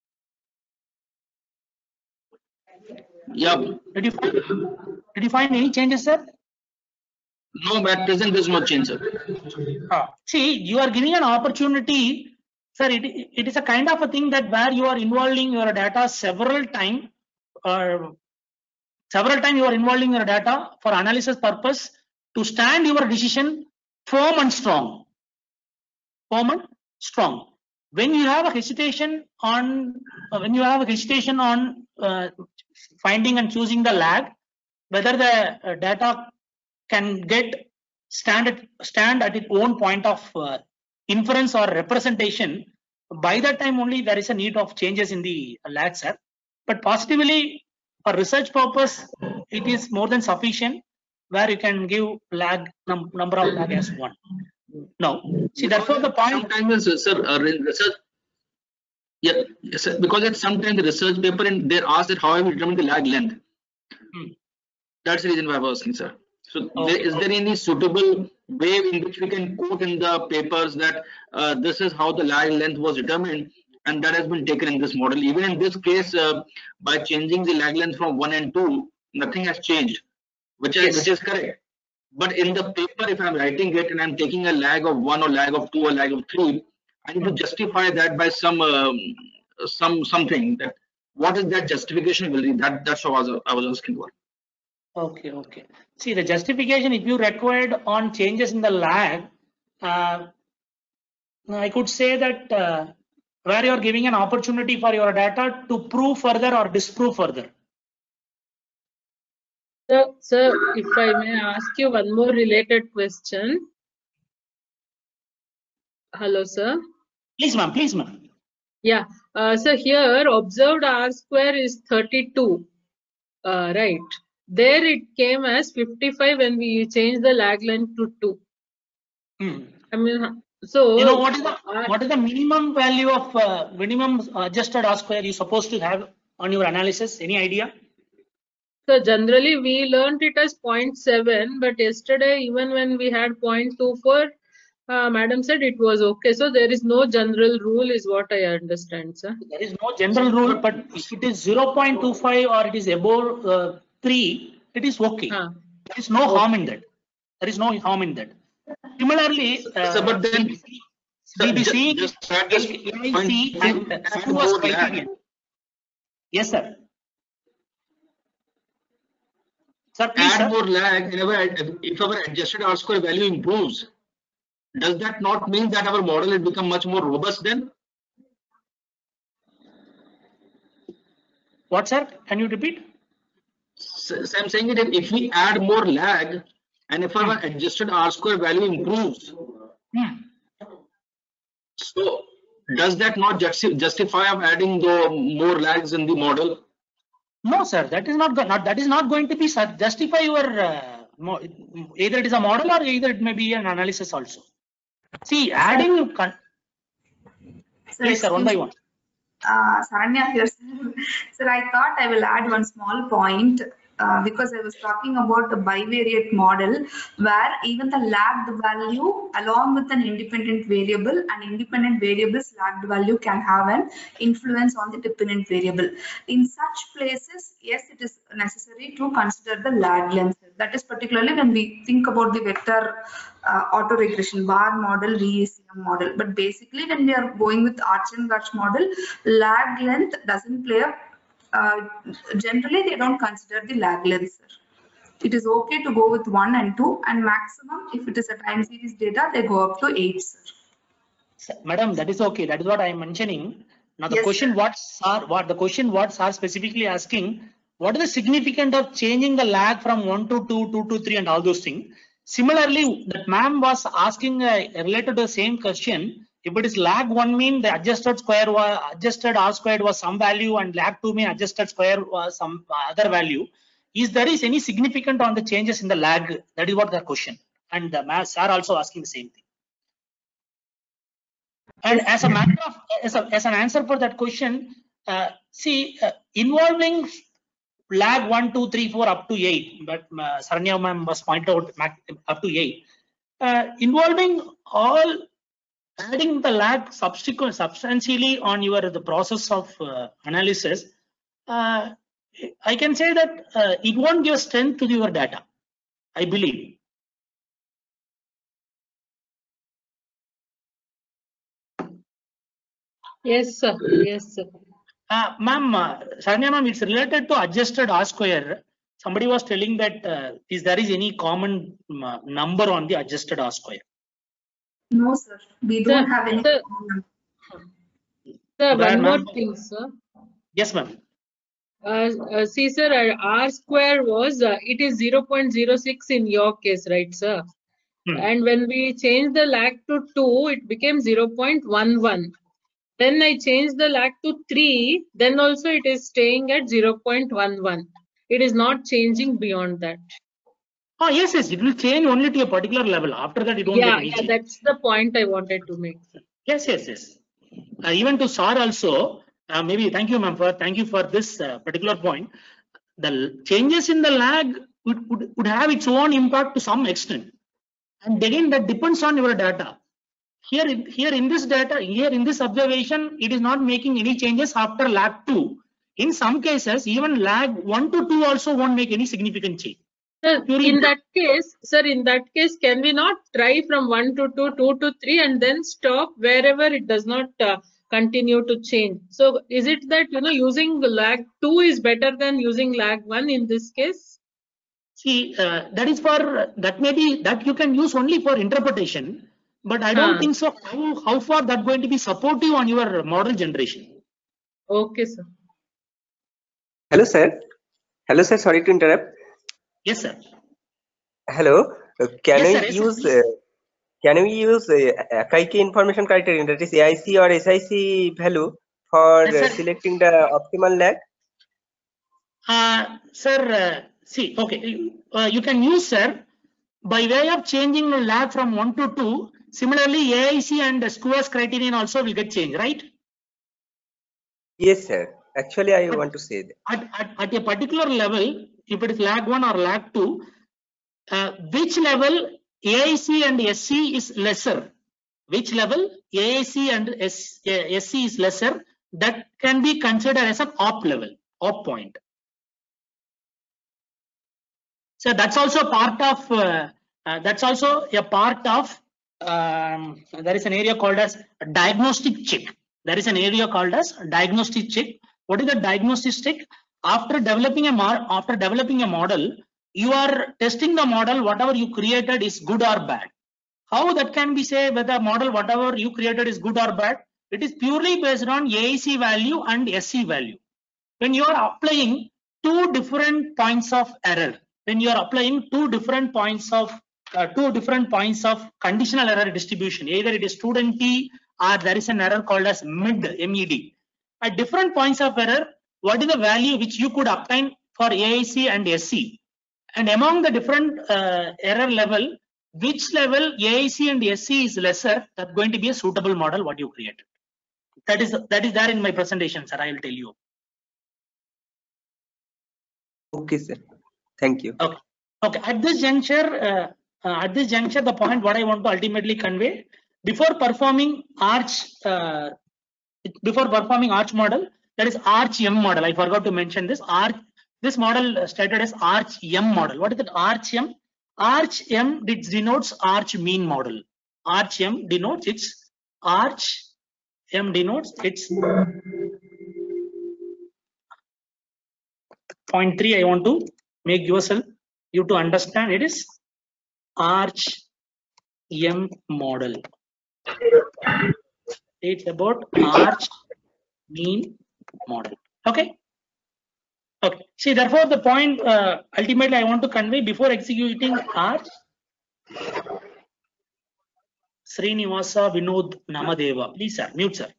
Yeah. Did you find any changes, sir? No, at present there's no change, sir. See, you are giving an opportunity, sir. It is a kind of a thing that where you are involving your data several times. Several times you are involving your data for analysis purpose to stand your decision firm and strong. Firm and strong. When you have a hesitation on finding and choosing the lag, whether the data can get stand at its own point of inference or representation, by that time only there is a need of changes in the lag, sir. But positively for research purpose, it is more than sufficient where you can give lag number of lag as 1. Now, see, therefore the point. Sometimes, sir, research. Yeah, yes, sir, because at sometimes the research paper and they're asked that how have you determined the lag length. That's the reason why I was asking, sir. So, is there any suitable way in which we can quote in the papers that this is how the lag length was determined, and that has been taken in this model? Even in this case, by changing the lag length from 1 and 2, nothing has changed, which is correct. But in the paper, if I'm writing it and I'm taking a lag of 1 or lag of 2 or lag of 3, I need to justify that by something. That what is that justification will be? That's what I was asking for. Okay. See, the justification, if you required on changes in the lag, I could say that where you are giving an opportunity for your data to prove further or disprove further. Sir, if I may ask you one more related question. Hello, sir. Please, ma'am. Yeah. So here observed R square is 32. Right. There it came as 55 when we changed the lag length to 2. I mean, so you know what is the minimum value of minimum adjusted R square you supposed to have on your analysis? Any idea? So generally we learned it as 0.7, but yesterday even when we had 0.24, madam said it was okay. So there is no general rule, is what I understand, sir. There is no general rule, but if it is 0.25 or it is above 3, it is okay. There is no harm in that. There is no harm in that. Similarly, but then BBC, just LIC and SUAS criterion. Yes, sir. Sir, please, add more lag if our adjusted R square value improves. Does that not mean that our model has become much more robust then? What, sir? Can you repeat? So I'm saying that if we add more lag and if our adjusted R square value improves, so does that not justify of adding the more lags in the model? No, sir. That is not going to be justify your either it is a model or either it may be an analysis also. See, adding. Please, sir, one by one. Saranya here, sir. Sir, I thought I will add one small point because I was talking about the bivariate model where even the lagged value along with an independent variable and independent variable's lagged value can have an influence on the dependent variable. In such places, yes, it is necessary to consider the lag length. That is particularly when we think about the vector auto-regression bar model, VACM model. But basically when we are going with Arch and Garch model, lag length doesn't play a generally they don't consider the lag length, sir. It is okay to go with 1 and 2 and maximum if it is a time series data they go up to 8, sir. Madam, that is okay. That is what I am mentioning. Now the question what SAR specifically asking, what is the significance of changing the lag from 1 to 2, 2 to 3 and all those things? Similarly, that ma'am was asking related to the same question. If it is lag 1 mean the adjusted R squared was some value and lag 2 mean adjusted square was some other value. Is there any significant on the changes in the lag? That is what the question. And the sir also asking the same thing. And as a matter of as an answer for that question, involving lag 1, 2, 3, 4 up to 8, but Saranya ma'am was pointed out up to 8. Involving all adding the lag substantially on the process of analysis, I can say that it won't give strength to your data, I believe. Yes, sir. Yes, sir. Ma'am, Saranya ma'am, it's related to adjusted R square. Somebody was telling that there is any common number on the adjusted R square? No, sir. We don't have any. Sir, Where, one more ma'am? thing, sir. Yes, ma'am. See, sir, R square was, it is 0.06 in your case, right, sir? And when we changed the lag to 2, it became 0.11. Then I changed the lag to 3, then also it is staying at 0.11. It is not changing beyond that. Oh, yes, yes, it will change only to a particular level. After that, it won't get any change. That's the point I wanted to make. Yes, yes, yes. Even to SAR also, maybe thank you, ma'am, thank you for this particular point. The changes in the lag would have its own impact to some extent. And again, that depends on your data. Here in this data, here in this observation, it is not making any changes after lag 2. In some cases, even lag 1 to 2 also won't make any significant change. Sir, in that case, can we not try from 1 to 2, 2 to 3 and then stop wherever it does not continue to change? So is it that, using lag 2 is better than using lag 1 in this case? See, that may be that you can use only for interpretation, but I don't think so. How far that going to be supportive on your model generation? Okay, sir. Hello, sir. Hello, sir. Sorry to interrupt. Yes, sir. Hello. Can Yes, we use Akaike information criterion, that is AIC or SIC value for selecting the optimal lag? Sir, see, okay, you can use, sir, by way of changing the lag from 1 to 2. Similarly, AIC and Skewers criterion also will get changed, right? Yes, sir. Actually, I want to say that. At a particular level, if it is lag 1 or lag 2, which level AIC and SC is lesser? Which level AIC and SC is lesser? That can be considered as an op level, op point. So that's also part of. That's also a part of. There is an area called as diagnostic check. There is an area called as diagnostic check. What is the diagnostic check? After developing a model, you are testing the model. Whatever you created is good or bad. How that can be say whether model whatever you created is good or bad? It is purely based on AIC value and SC value. When you are applying two different points of error, when you are applying two different points of conditional error distribution, either it is student T or there is an error called as MED. At different points of error, what is the value which you could obtain for AIC and SC? And among the different error level, which level AIC and SC is lesser, that's going to be a suitable model what you created. That is there in my presentation, sir. I will tell you. Okay, sir. Thank you. Okay. Okay. At this juncture, the point what I want to ultimately convey, before performing arch model, that is arch M model. I forgot to mention this. This model stated as arch M model. What is it? Arch M. Arch M denotes arch mean model. Arch M denotes its arch M denotes its point 3. I want to make you to understand it is arch M model. It's about arch mean model. Okay. Okay. See, therefore, the point ultimately I want to convey before executing arch. Srinivasa Vinod Namadeva. Please, sir. Mute, sir.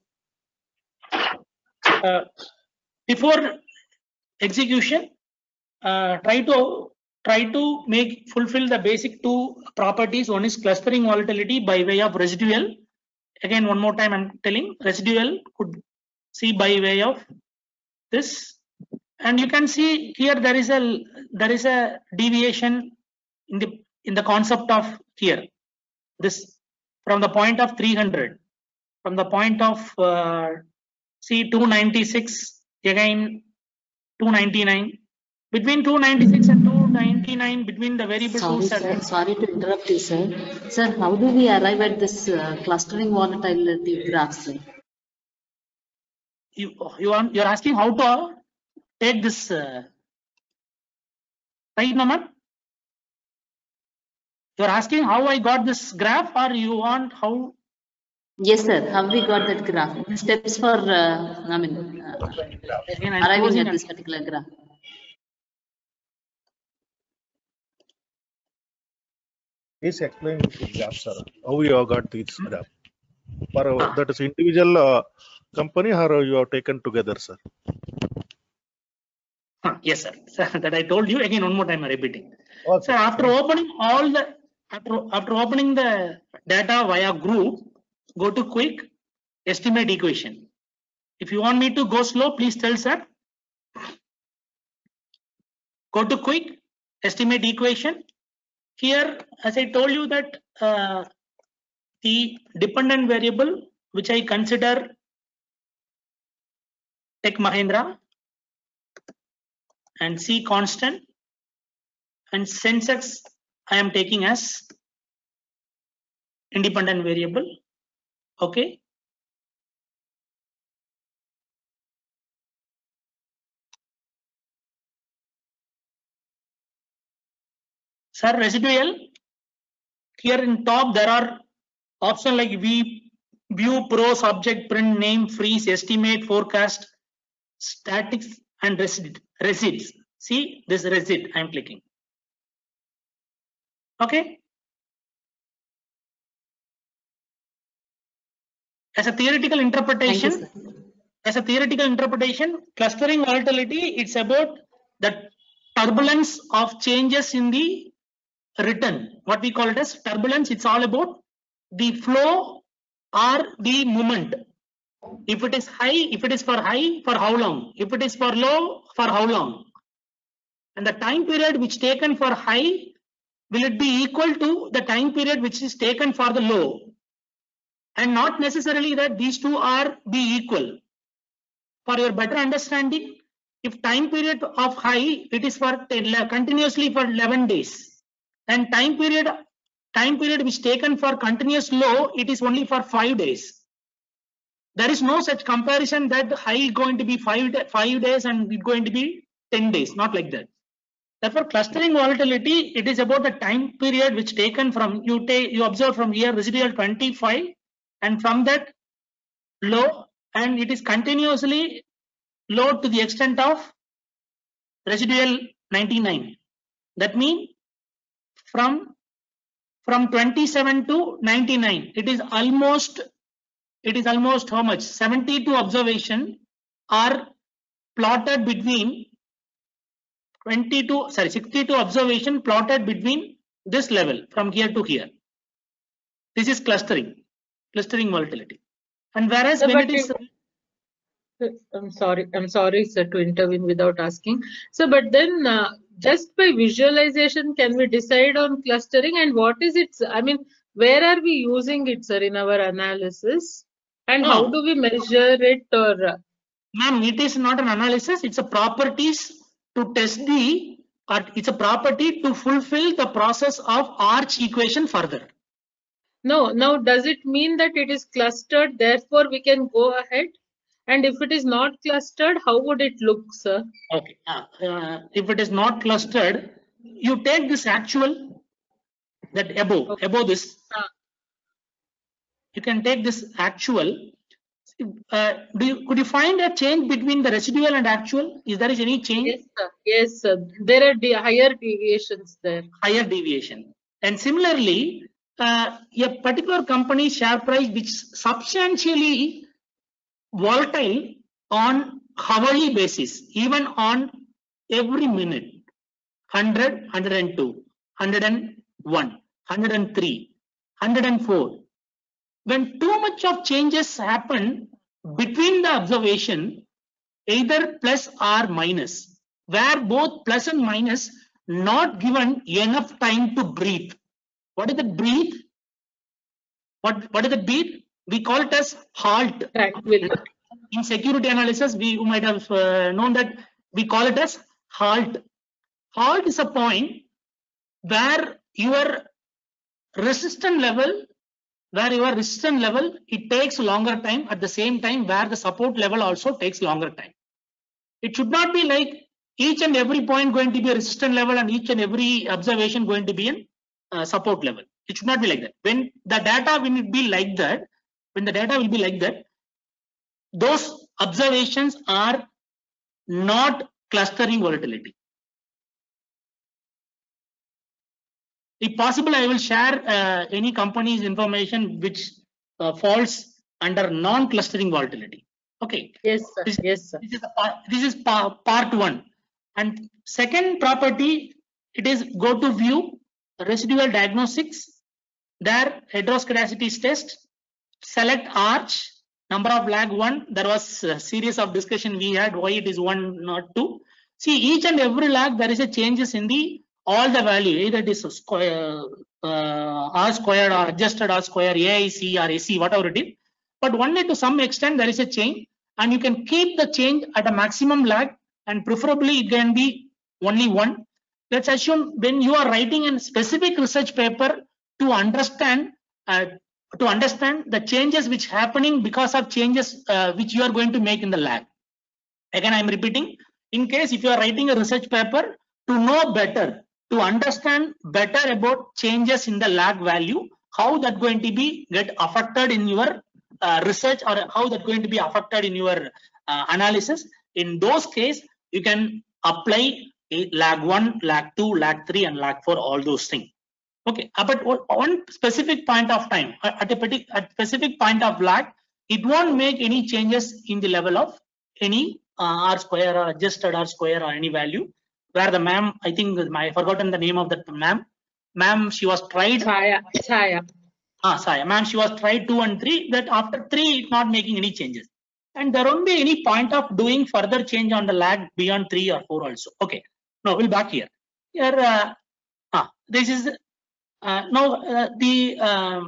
Before execution, try to fulfill the basic two properties. One is clustering volatility by way of residual. Again, one more time I'm telling, residual could see by way of this, and you can see here there is a deviation in the concept of here, this from the point of 300. from the point of see 296, again 299. Between 296 and 299, between the variable Sorry, 2 sir. Sorry to interrupt you, sir. Sir, how do we arrive at this clustering volatility graph, sir? You're asking how to take this right now, ma'am? You're asking how I got this graph, or you want how? Yes, sir. How we got that graph? The steps for, Again, I'm arriving closing at this particular graph. Please explain the graph, sir. How you have got this graph? For that is individual company, or you have taken together, sir? Yes, sir. That I told you again. One more time, I'm repeating. Okay. So after opening all the after opening the data via group, go to quick estimate equation. If you want me to go slow, please tell sir. Go to quick estimate equation. Here, as I told you that the dependent variable which I consider Tech Mahindra and C constant and Sensex I am taking as independent variable. Okay. Sir, residual, here in top there are options like view, pro, subject, print, name, freeze, estimate, forecast, statics and resids. See this resid I am clicking. Okay. As a theoretical interpretation, clustering volatility, it's about the turbulence of changes in the return. What we call it as turbulence, it's all about the flow or the movement. If it is high, if it is for high, for how long? If it is for low, for how long? And the time period which taken for high, will it be equal to the time period which is taken for the low? And not necessarily that these two are be equal. For your better understanding, if time period of high, it is for continuously for 11 days. And time period which taken for continuous low, it is only for 5 days. There is no such comparison that high is going to be 5 days and it's going to be 10 days, not like that. Therefore, clustering volatility, it is about the time period which taken from you observe from here residual 25 and from that low, and it is continuously low to the extent of residual 99. That means from 27 to 99, it is almost how much? 72 observation are plotted between 62 observation plotted between this level from here to here. This is clustering volatility. And whereas So, when but it is I'm sorry, sir, to intervene without asking. So, but then just by visualization, can we decide on clustering, and what is it? I mean, where are we using it, sir, in our analysis, and how do we measure it? Or ma'am, it is not an analysis; it's a properties to test the. It's a property to fulfill the process of arch equation further. no, now does it mean that it is clustered? Therefore, we can go ahead. And if it is not clustered, how would it look, sir? Okay. If it is not clustered, you take this actual that above this. You can take this actual. Could you find a change between the residual and actual? Is there any change? Yes, sir. Yes, sir. There are higher deviations there. Higher deviation. And similarly, a particular company share price which substantially volatile on hourly basis, even on every minute, 100, 102, 101, 103, 104. When too much of changes happen between the observation, either plus or minus, where both plus and minus not given enough time to breathe. What is the breathe? What is the breathe? we call it as halt. Track will. In security analysis, you might have known that we call it as halt. Halt is a point where your resistance level, it takes longer time, at the same time where the support level also takes longer time. It should not be like each and every point going to be a resistance level and each and every observation going to be a support level. It should not be like that. When the data will be like that, those observations are not clustering volatility. If possible, I will share any company's information which falls under non-clustering volatility. Okay. Yes, sir. Yes, sir. This is part one. And second property, it is go to view residual diagnostics. There, heteroscedasticity test, select arch, number of lag 1. There was a series of discussion we had why it is 1, not 2. See, each and every lag there is a changes in the all the value, either it is square, R squared or adjusted R square, AIC or AC, whatever it is. But only to some extent there is a change, and you can keep the change at a maximum lag, and preferably it can be only 1. Let's assume when you are writing a specific research paper to understand the changes which happening because of changes which you are going to make in the lag. Again, I am repeating, in case if you are writing a research paper to know better, to understand better about changes in the lag value, how that going to be get affected in your research, or how that going to be affected in your analysis. In those case, you can apply a lag 1, lag 2, lag 3 and lag 4, all those things. Okay, but one specific point of time, at a specific point of lag, it won't make any changes in the level of any R square or adjusted R square or any value. Where the ma'am, I think I forgotten the name of that ma'am. Ma'am, she was tried. Chaya. Saya. Ma'am, she was tried 2 and 3. That after 3, it's not making any changes. And there won't be any point of doing further change on the lag beyond 3 or 4 also. Okay. Now we'll back here. Here, this is the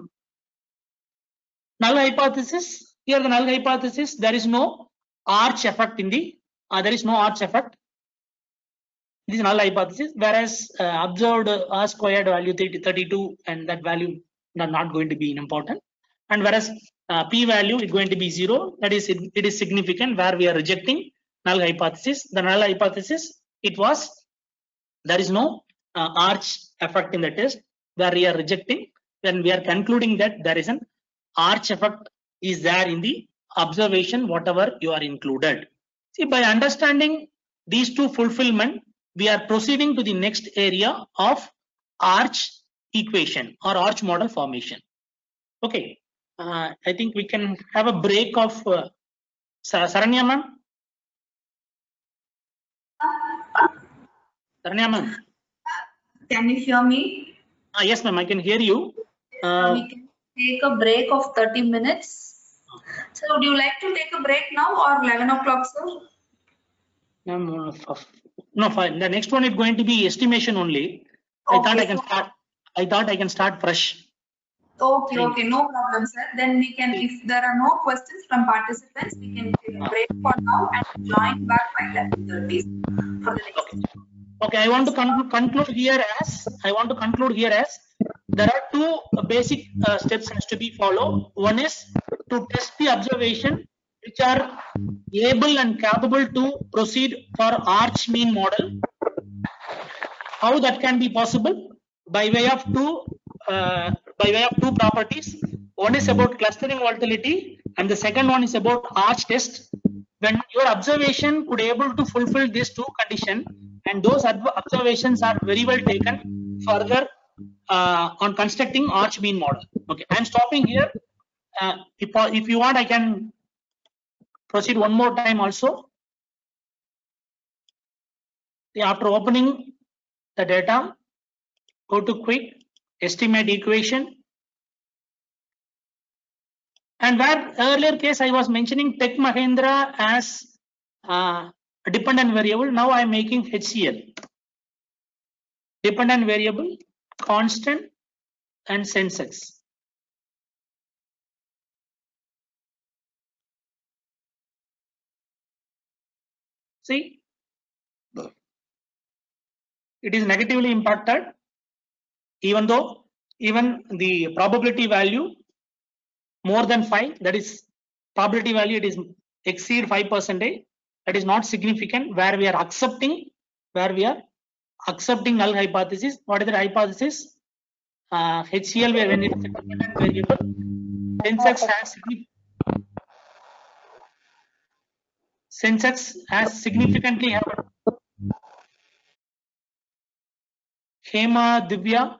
null hypothesis. Here the null hypothesis, there is no arch effect in the there is no arch effect. This is null hypothesis, whereas observed R squared value 32 and that value are not going to be important, and whereas p value is going to be 0, that is it is significant where we are rejecting null hypothesis. The null hypothesis, it was there is no arch effect in the test, where we are rejecting, then we are concluding that there is an arch effect is there in the observation whatever you are included. See, by understanding these two fulfillment, we are proceeding to the next area of arch equation or arch model formation. Okay, I think we can have a break of Saranya ma'am. Saranya ma'am. Can you hear me? Yes ma'am, I can hear you. We can take a break of 30 minutes. So would you like to take a break now or 11 o'clock, sir? No, fine. The next one is going to be estimation only. I thought I can start fresh. Okay, okay, no problem, sir. Then we can, if there are no questions from participants, we can take a break for now and join back by 11:30 for the next. Okay, I want to conclude here as there are two basic steps has to be followed. One is to test the observation which are able and capable to proceed for arch mean model. How that can be possible? By way of two properties. One is about clustering volatility and the second one is about arch test. When your observation could able to fulfill these two conditions, and those observations are very well taken further on constructing arch mean model. Okay, I am stopping here. If you want, I can proceed one more time also. After opening the data, go to quick estimate equation, and where earlier case I was mentioning Tech Mahindra as a dependent variable. Now I am making HCL dependent variable, constant and Sensex. See, it is negatively impacted, even though even the probability value more than 5, that is probability value, it is exceed 5%, that is not significant, where we are accepting null hypothesis. What is the hypothesis? HCL, where when it is a dependent variable, Sensex has significantly happened. Hema, Divya,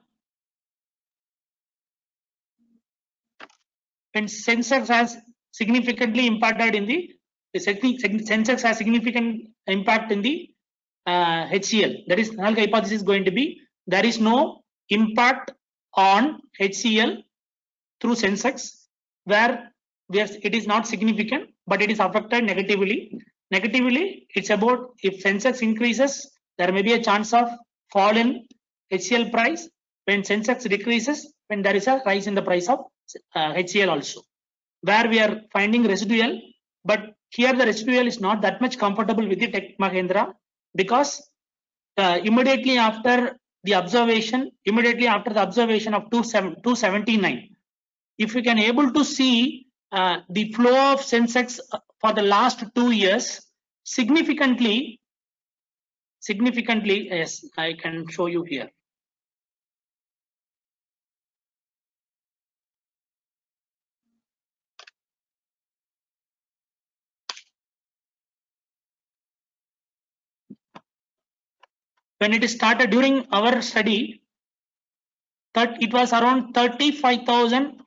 and Sensex has significantly impacted in the Sensex has significant impact in the HCL. That is null hypothesis is going to be there is no impact on HCL through Sensex, where it is not significant, but it is affected negatively. Negatively, it's about if Sensex increases, there may be a chance of fall in HCL price. When Sensex decreases, when there is a rise in the price of HCL also, where we are finding residual, but here the residual is not that much comfortable with the Tech Mahindra, because immediately after the observation of 279, if we can able to see the flow of Sensex for the last 2 years, significantly, yes, I can show you here. When it started during our study, it was around 35,000.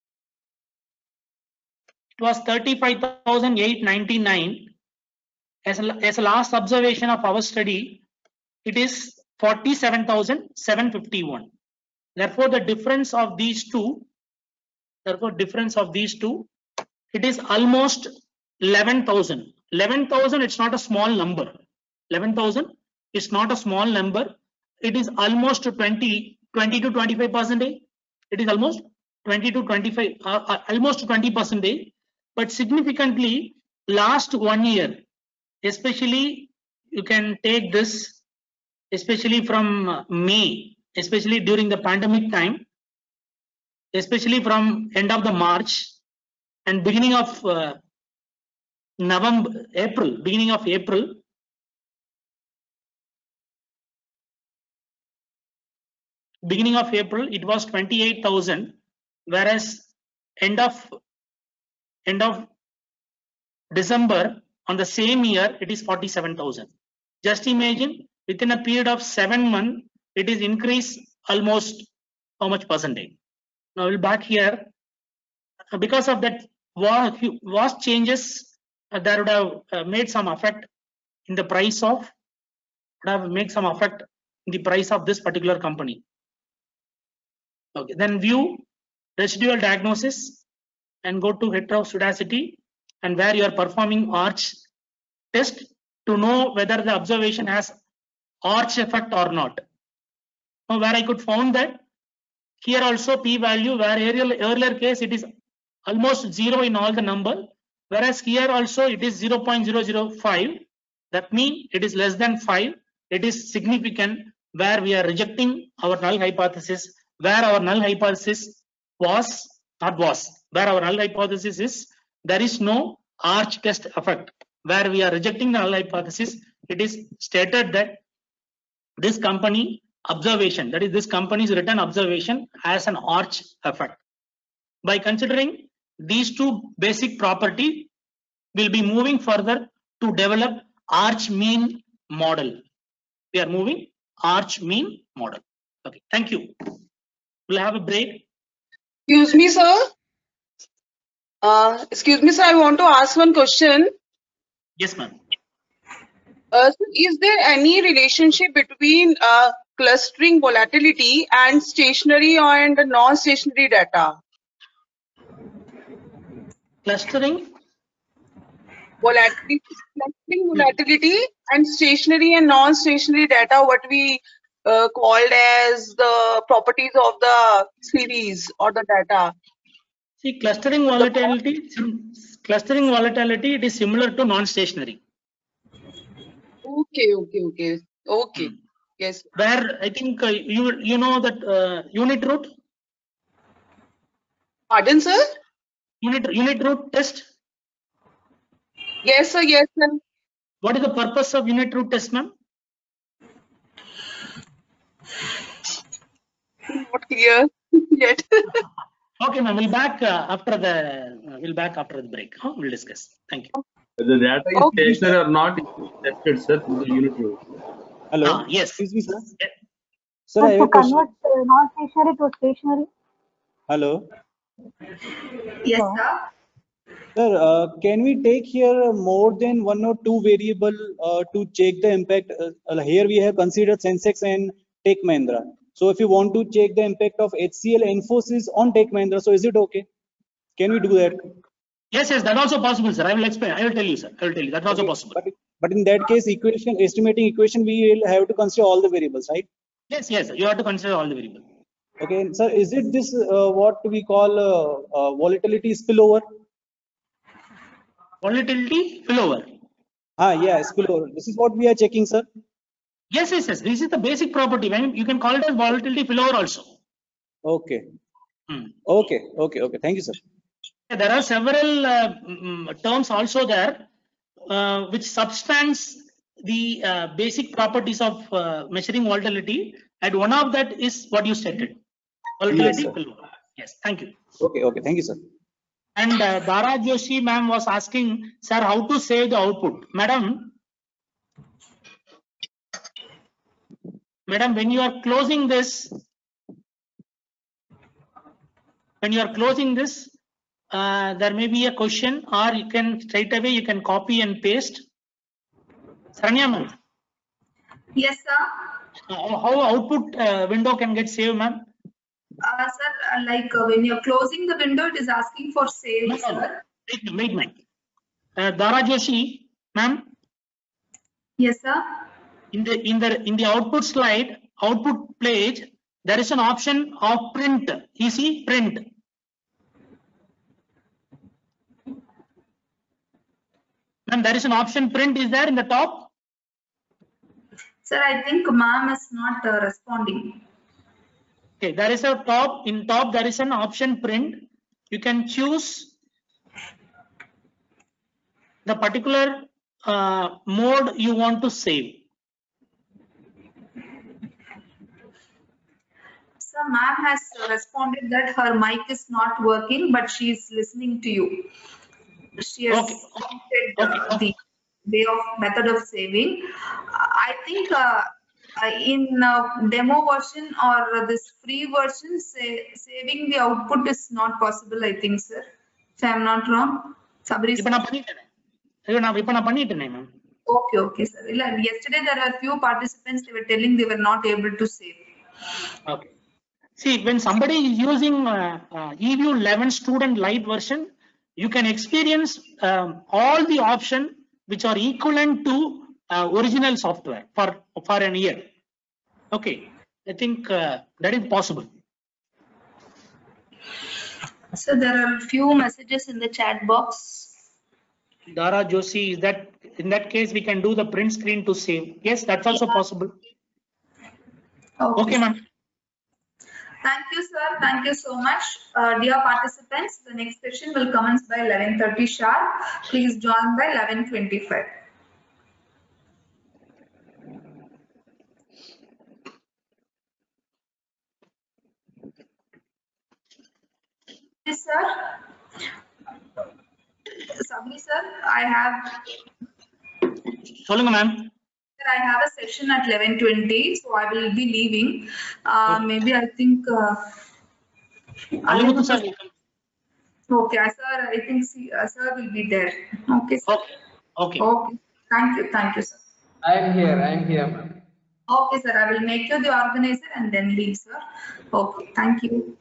It was 35,899. As a last observation of our study, it is 47,751. Therefore, the difference of these two, it is almost 11,000. 11,000, it's not a small number. 11,000 is not a small number. It is almost 20 to 25%. It is almost 20 to 25, almost 20%. But significantly, last 1 year, especially you can take this, especially from May, especially during the pandemic time, especially from end of the March and beginning of beginning of April, it was 28,000, whereas end of December on the same year it is 47,000. Just imagine, within a period of 7 months, it is increased almost how much percentage? Now we'll back here. Because of that vast changes, that would have made some effect in the price of, this particular company. Okay, then view residual diagnosis and go to heteroscedasticity, and where you are performing arch test to know whether the observation has arch effect or not. Now, where I could found that here also p-value, where earlier case it is almost 0 in all the number, whereas here also it is 0.005. That means it is less than 5. It is significant, where we are rejecting our null hypothesis, where our null hypothesis where our null hypothesis is there is no arch test effect, where we are rejecting the null hypothesis. It is stated that this company observation, that is this company's written observation, has an arch effect. By considering these two basic properties, we'll be moving further to develop arch mean model. We are moving arch mean model. Okay, thank you. We'll have a break. Excuse me, sir. I want to ask one question. Yes, ma'am. Is there any relationship between clustering volatility and stationary and non-stationary data? Clustering volatility and stationary and non-stationary data, what we called as the properties of the series or the data. See, clustering volatility, it is similar to non-stationary. Okay. Hmm. Yes. Where I think you know that unit root Pardon, sir? unit root test. Yes, sir. Yes, sir. What is the purpose of unit root test, ma'am? Not clear yet. Okay, ma'am. We'll back after the break. Huh? We'll discuss. Thank you. The data is Okay. stationary or not is tested, sir, through the unit root. Hello. Yes. Excuse me, sir. Yeah. Sir, I have To a question. convert non-stationary to stationary. Hello. Yes, Hello. sir. Sir, can we take here more than one or two variable to check the impact? Here we have considered Sensex and Tech Mahindra. So if you want to check the impact of HCL Infosys on Tech Mahindra, so is it okay? Can we do that? Yes, that's also possible, sir. I will explain. I will tell you, sir. I will tell you. That's also Okay. possible. But in that case, estimating equation, we will have to consider all the variables, right? Yes. You have to consider all the variables. Okay, sir, is it this what we call volatility spillover? Volatility spillover. Yeah, spillover. This is what we are checking, sir. Yes. This is the basic property. When you can call it as volatility spillover also. Okay. Hmm. Okay. Thank you, sir. There are several terms also there which substance the basic properties of measuring volatility, and one of that is what you stated, volatility Yes, sir. spillover. Yes, thank you. Okay. Thank you, sir. And Dara Joshi ma'am was asking, sir, how to save the output. Madam, when you are closing this, there may be a question, or you can straight away you can copy and paste. Saranya ma'am, Yes, sir. how output window can get saved, ma'am? Sir, when you're closing the window, it is asking for save, No. sir. Wait. Dara Joshi, ma'am. Yes, sir. In the output slide, output page, there is an option of print. You see print. Ma'am, there is an option print. Is there in the top? Sir, I think ma'am is not responding. Okay, there is a top. In top, there is an option print. You can choose the particular mode you want to save. Sir, ma'am has responded that her mic is not working, but she is listening to you. She has stated the way of method of saving. I think in demo version or this free version, saving the output is not possible, I think, sir. If I'm not wrong. Sabri sir. Okay, sir. Yesterday there were few participants, they were telling they were not able to save. Okay. See, when somebody is using EView 11 student light version, you can experience all the options which are equivalent to original software for an year. Okay, I think that is possible. So there are few messages in the chat box. Dara Joshi, is that in that case we can do the print screen to save? Yes, that's also possible. Okay, ma'am. Thank you, sir. Thank you so much. Dear participants, the next session will commence by 11:30 sharp. Please join by 11:25. Yes, sir. Sabri sir, I have. Solunga, ma'am. Sir, I have a session at 11:20, so I will be leaving. Maybe I think. Okay, sir. I think sir will be there. Okay, sir. Okay. Thank you, sir. I am here, ma'am. Okay, sir. I will make you the organizer and then leave, sir. Okay, thank you.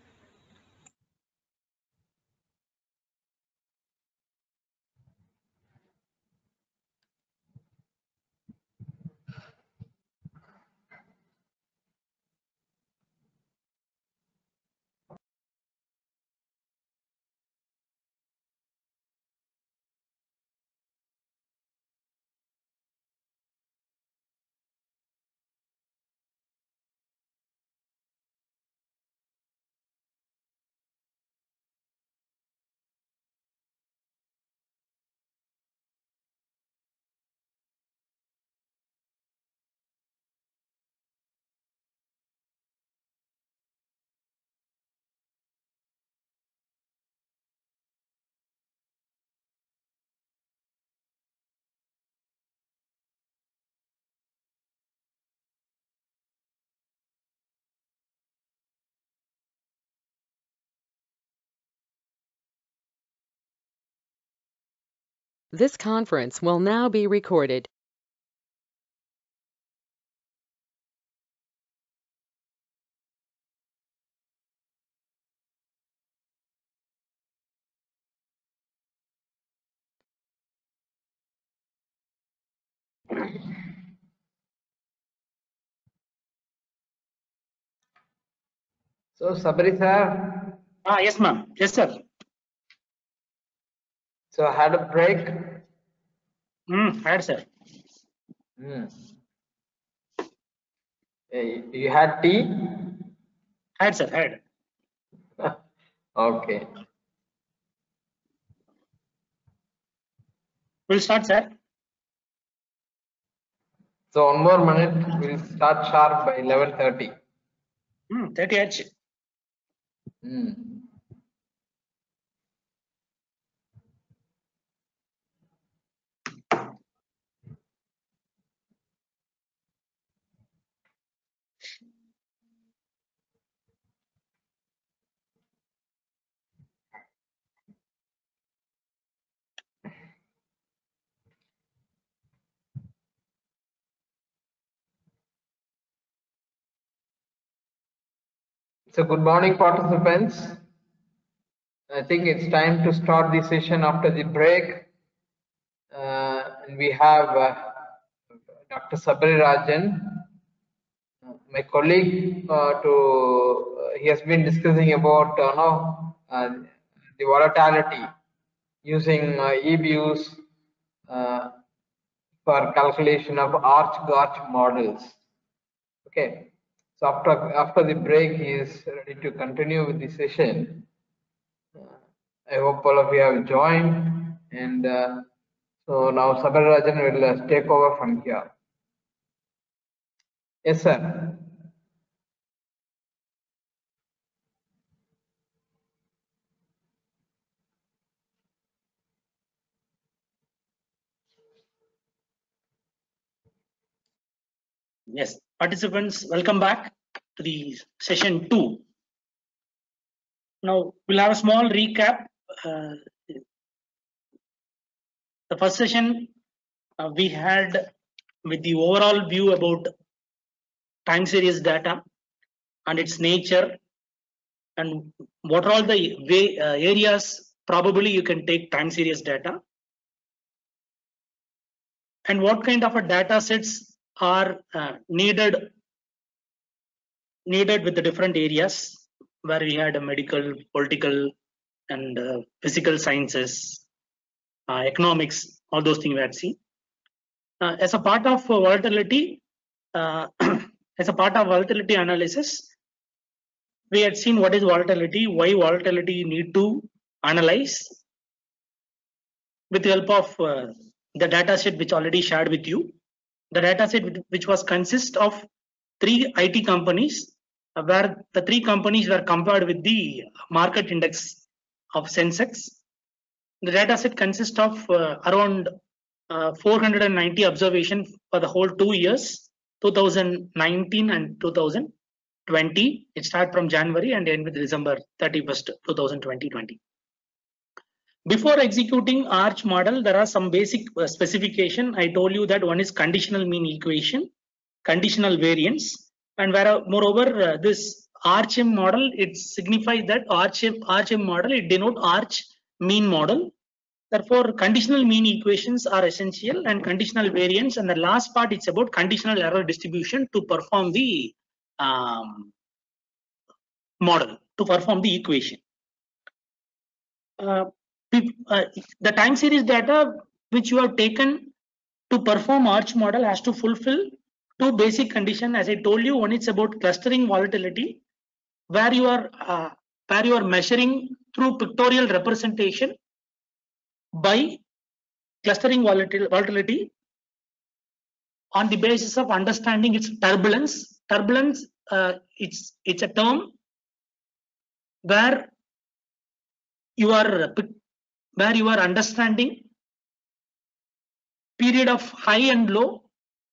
This conference will now be recorded. So, Sabri sir. Yes, ma'am. Yes, sir. So, had a break. Had, sir. You had tea? Had, sir. Had. Okay. We'll start, sir. So, 1 more minute. We'll start sharp by 11:30. 30 H. So, good morning, participants. I think it's time to start the session after the break. And we have Dr. Sabri Rajan, my colleague. He has been discussing about the volatility using EBUs for calculation of Arch-Garch models. Okay. So after the break, he is ready to continue with the session. I hope all of you have joined, and so now Sabri Rajan will take over from here. Yes, sir. Yes, participants, welcome back to the session 2. Now we'll have a small recap. The first session we had with the overall view about time series data and its nature, and what are all the areas probably you can take time series data, and what kind of a data sets are needed with the different areas, where we had a medical, political, and physical sciences, economics, all those things we had seen. As a part of volatility, as a part of volatility analysis, we had seen what is volatility, why volatility you need to analyze with the help of the data set which already shared with you. The data set which was consist of 3 IT companies, where the 3 companies were compared with the market index of Sensex. The data set consists of around 490 observations for the whole 2 years, 2019 and 2020. It started from January and end with December 31st, 2020. Before executing Arch model, there are some basic specification. I told you that one is conditional mean equation, conditional variance, and moreover this ArchM model, it signifies that ArchM model, it denotes Arch mean model. Therefore, conditional mean equations are essential, and conditional variance, and the last part it's about conditional error distribution to perform the model, to perform the equation. The time series data which you have taken to perform Arch model has to fulfill 2 basic conditions. As I told you, one is about clustering volatility, where you are measuring through pictorial representation by clustering volatility on the basis of understanding its turbulence. Turbulence, it's a term where you are understanding period of high and low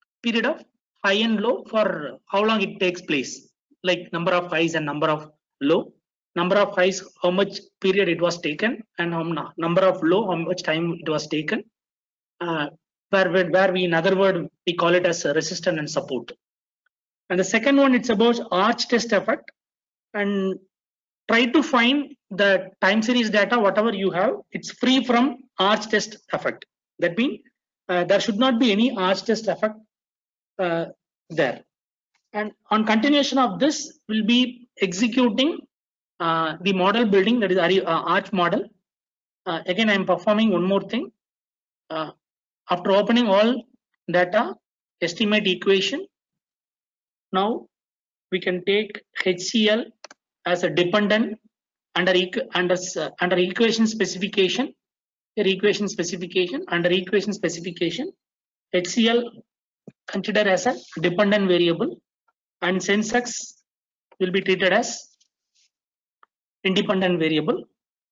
for how long it takes place, like number of highs and number of low. Number of highs, how much period it was taken, and number of low, how much time it was taken. where we, in other word, we call it as resistance and support. And the second one, it's about arch test effect, and try to find the time series data, whatever you have, it's free from arch test effect. That means there should not be any arch test effect there. And on continuation of this, we'll be executing the model building, that is arch model. Again, I'm performing one more thing. After opening all data, estimate equation. Now we can take HCl as a dependent under equation specification. Here equation specification, under equation specification, HCl consider as a dependent variable, and Sensex will be treated as independent variable.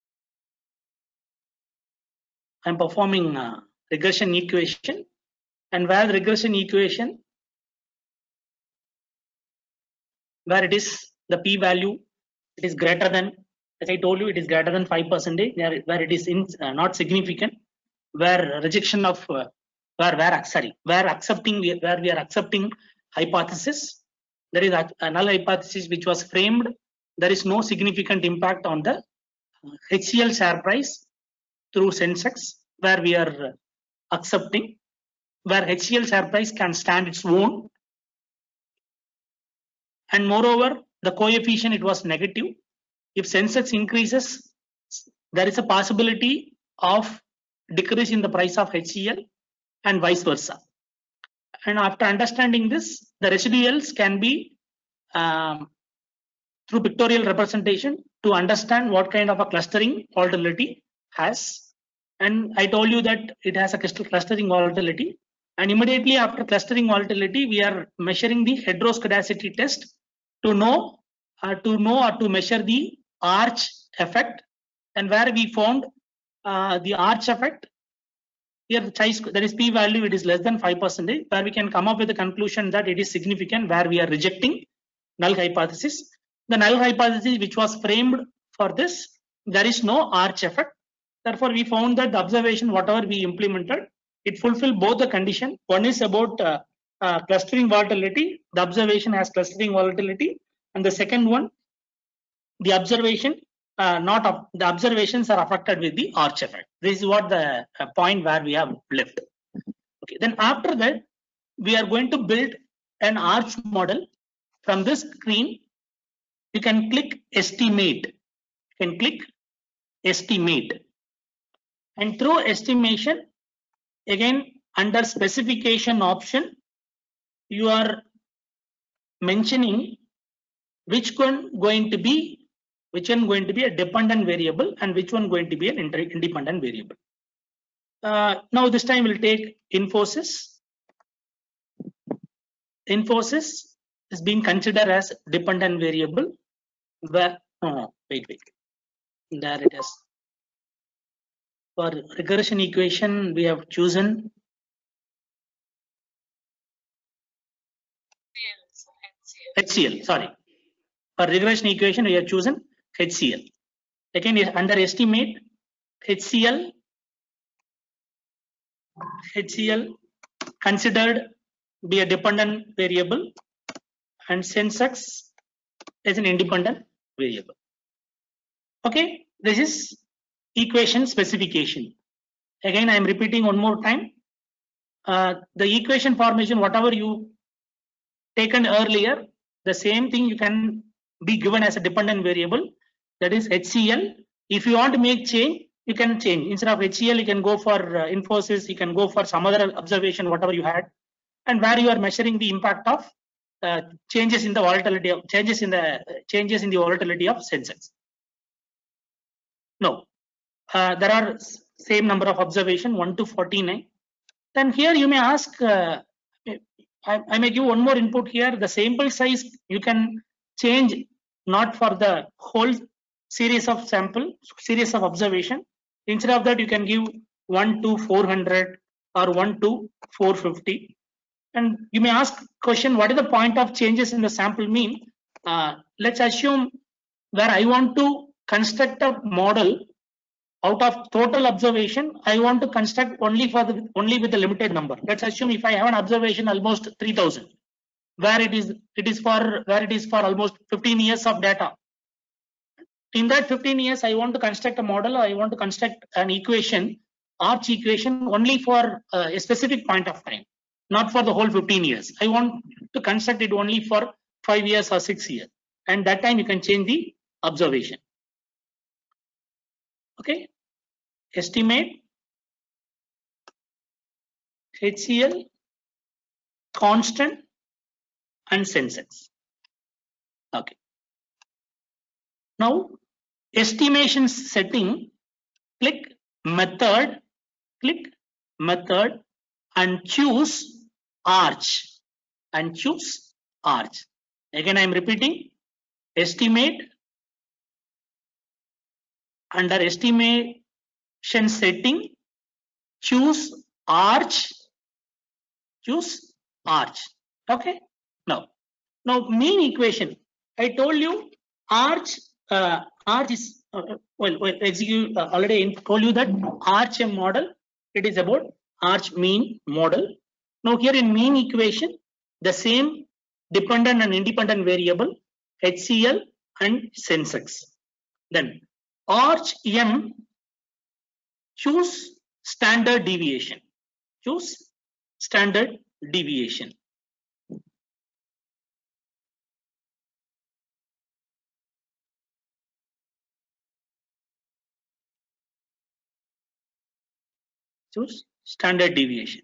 I'm performing regression equation, and where the regression equation, where it is the p-value, it is greater than, as I told you, it is greater than 5%, where it is not significant, where rejection of where we are accepting hypothesis, there is a null hypothesis which was framed, there is no significant impact on the HCl share price through Sensex, where we are accepting, where HCl share price can stand its own, and moreover the coefficient, it was negative. If Sensex increases, there is a possibility of decrease in the price of HCl and vice versa. And after understanding this, the residuals can be through pictorial representation to understand what kind of a clustering volatility has. And I told you that it has a clustering volatility. And immediately after clustering volatility, we are measuring the heteroscedasticity test to know or to measure the arch effect. And where we found the arch effect, here the choice, there is p-value, it is less than 5%, where we can come up with the conclusion that it is significant, where we are rejecting null hypothesis. The null hypothesis which was framed for this, there is no arch effect. Therefore, we found that the observation, whatever we implemented, it fulfilled both the condition. One is about clustering volatility. The observation has clustering volatility, and the second one, the observation the observations are affected with the arch effect. This is what the point where we have left. Okay. Then after that, we are going to build an arch model. From this screen, you can click estimate. You can click estimate, and through estimation, again under specification option, you are mentioning which one going to be a dependent variable and which one going to be an independent variable. Now this time we'll take Infosys. Infosys is being considered as dependent variable. Where wait, there it is. For regression equation, we have chosen HCl. Sorry, for regression equation we have chosen HCl. Again, under estimate, HCl considered be a dependent variable, and Sensex is an independent variable. Okay, this is equation specification. Again, I am repeating one more time. The equation formation, whatever you taken earlier, the same thing you can be given as a dependent variable, that is HCl. If you want to make change, you can change. Instead of HCl, you can go for Infosys, you can go for some other observation, whatever you had, and where you are measuring the impact of changes in the volatility of changes in the volatility of Sensex. No, there are same number of observation 1 to 49. Then here you may ask, I may give one more input here. The sample size you can change, not for the whole series of observation. Instead of that, you can give 1 to 400 or 1 to 450. And you may ask question, what is the point of changes in the sample mean? Let's assume where I want to construct a model out of total observation, I want to construct only with a limited number. Let's assume if I have an observation almost 3000, where it is for almost 15 years of data. In that 15 years, I want to construct a model, or I want to construct an equation, arch equation, only for a specific point of time, not for the whole 15 years. I want to construct it only for 5 years or 6 years, and that time you can change the observation. Okay, estimate HCl, constant, and Sensex. Okay. Now, estimation setting, click method, and choose arch, Again, I am repeating, estimate, under estimation setting, choose arch. Okay. Now mean equation. I told you arch is execute already told you that arch model. It is about arch mean model. Now here in mean equation, the same dependent and independent variable HCl and Sensex. Then arch M, choose standard deviation. Choose standard deviation.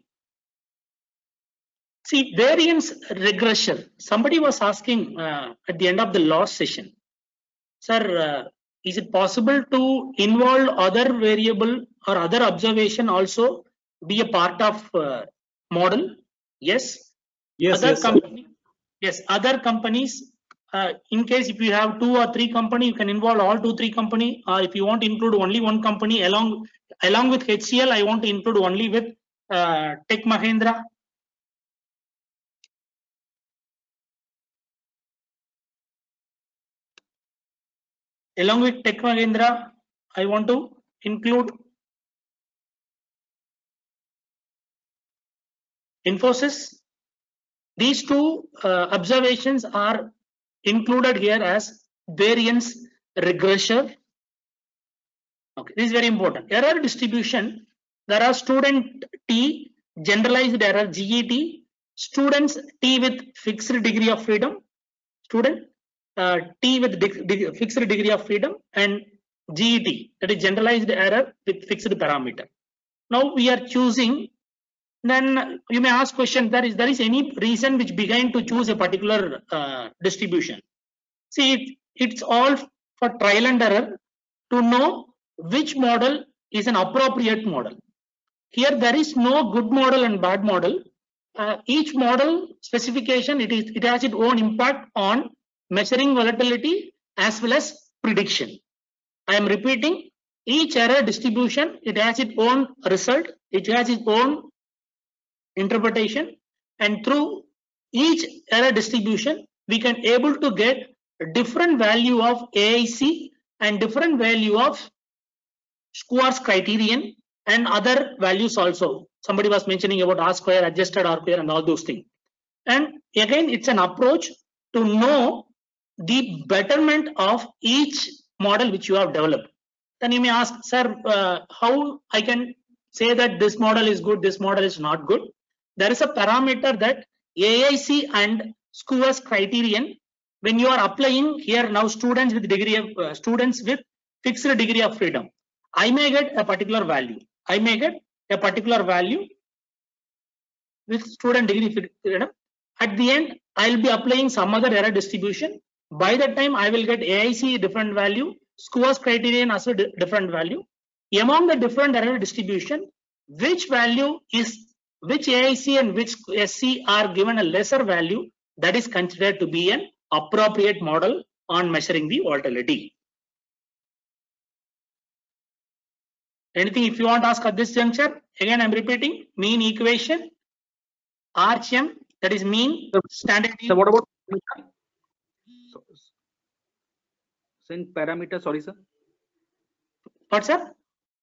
See, variance regression. Somebody was asking at the end of the last session, sir, is it possible to involve other variable or other observation also be a part of model? Yes. Other companies. In case if you have 2 or 3 company, you can involve all 2-3 company. Or if you want to include only one company along with HCl, I want to include only with Tech Mahindra. Along with Tech Mahindra, I want to include Infosys. These 2 observations are included here as variance regressor. Okay, this is very important. Error distribution. There are student T, generalized error GET, students T with fixed degree of freedom, student T with fixed degree of freedom, and GET, that is generalized error with fixed parameter. Now we are choosing. Then you may ask question, there is any reason which began to choose a particular distribution? See, it's all for trial and error to know which model is an appropriate model. Here there is no good model and bad model. Each model specification, it has its own impact on measuring volatility as well as prediction. I am repeating, each error distribution, it has its own result, it has its own interpretation, and through each error distribution we can able to get a different value of AIC and different value of Schwarz criterion and other values also. Somebody was mentioning about R square, adjusted R square, and all those things. And again, it's an approach to know the betterment of each model which you have developed. Then you may ask, sir, how I can say that this model is good, this model is not good? There is a parameter that AIC and Schwarz criterion. When you are applying here now, students with fixed degree of freedom, I may get a particular value. I may get a particular value with student degree of freedom. At the end, I will be applying some other error distribution. By that time, I will get AIC different value, Schwarz criterion also different value. Among the different error distribution, which value is, which AIC and which SC are given a lesser value, that is considered to be an appropriate model on measuring the volatility. Anything if you want to ask at this juncture? Again, I'm repeating, mean equation, RHM, that is mean standard. So what about parameter? Sorry, sir. What, sir?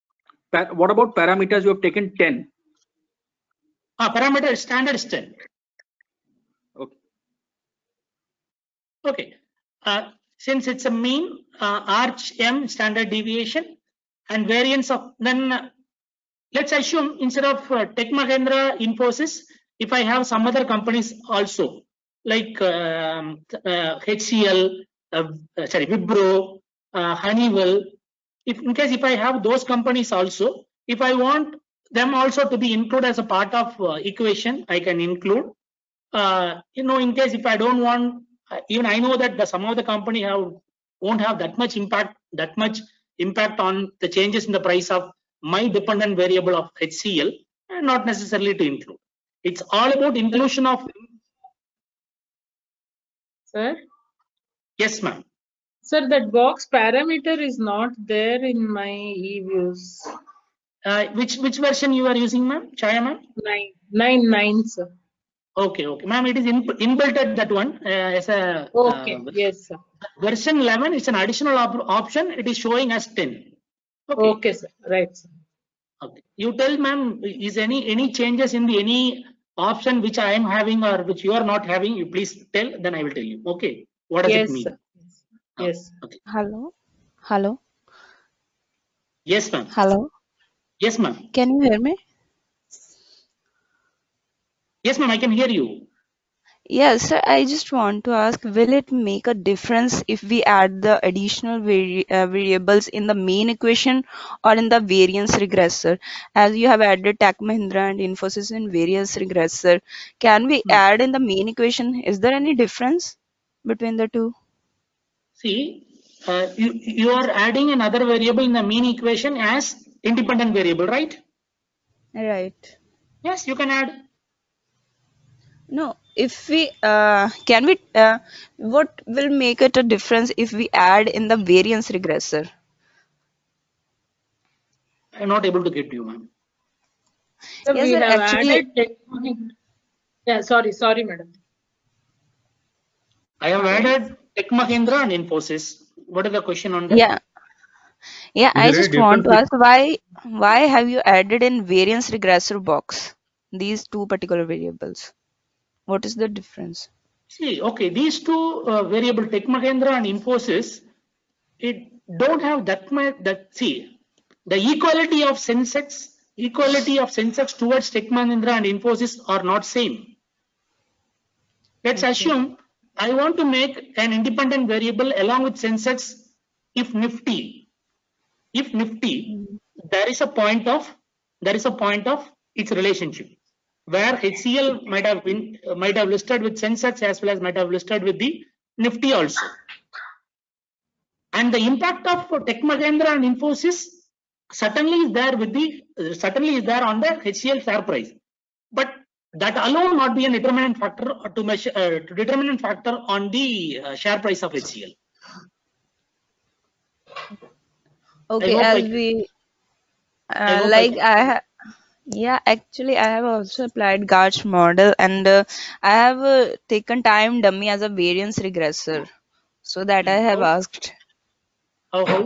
What about parameters? You have taken 10. Parameter standard is 10. Okay. Okay. Since it's a mean, arch M standard deviation and variance of, then let's assume instead of Tech Mahindra, Infosys, if I have some other companies also, like HCL, Wipro, Honeywell, in case if I have those companies also, if I want them also to be included as a part of equation, I can include. In case if I don't want, even I know that some of the company won't have that much impact on the changes in the price of my dependent variable of HCL, and not necessarily to include. It's all about inclusion of. Sir? Yes, ma'am. Sir, that box parameter is not there in my eViews. Which version you are using, ma'am? Chaya, ma'am? 9.9, sir. Okay, ma'am. It is inbuilt at that one as a. Okay, yes, sir. Version 11 is an additional option. It is showing as 10. Okay, sir. Right, sir. Okay. You tell, ma'am, is any changes in any option which I am having or which you are not having? You please tell. Then I will tell you. Okay. What does it mean? Sir. Yes. Okay. Hello. Yes, ma'am. Hello. Yes, ma'am. Can you hear me? Yes, ma'am. I can hear you. Yes, sir. I just want to ask, will it make a difference if we add the additional variables in the main equation or in the variance regressor? As you have added Tech Mahindra and Infosys in variance regressor, can we add in the main equation? Is there any difference between the two? See, you are adding another variable in the mean equation as independent variable, right? Right. Yes, you can add. No, if we can we what will make it a difference if we add in the variance regressor? I'm not able to get you, ma'am. So Yes, we sir, have actually, added sorry, madam. I have added Tech Mahindra and Infosys. What is the question on that? Yeah, I Is there any just want to difference ask why have you added in variance regressor box these two particular variables? What is the difference? See, okay, these two variable Tech Mahindra and Infosys, it don't have that much. See, the equality of Sensex towards Tech Mahindra and Infosys are not same. Let's assume I want to make an independent variable along with Sensex if Nifty. There is a point of its relationship where HCL might have listed with Sensex as well as might have listed with the Nifty also. And the impact of Tech Mahindra and Infosys certainly is there on the HCL share price, but that alone not be a determinant factor to measure determinant factor on the share price of HCL. Okay, as we actually I have also applied Garch model, and I have taken time dummy as a variance regressor, so that I have asked. How?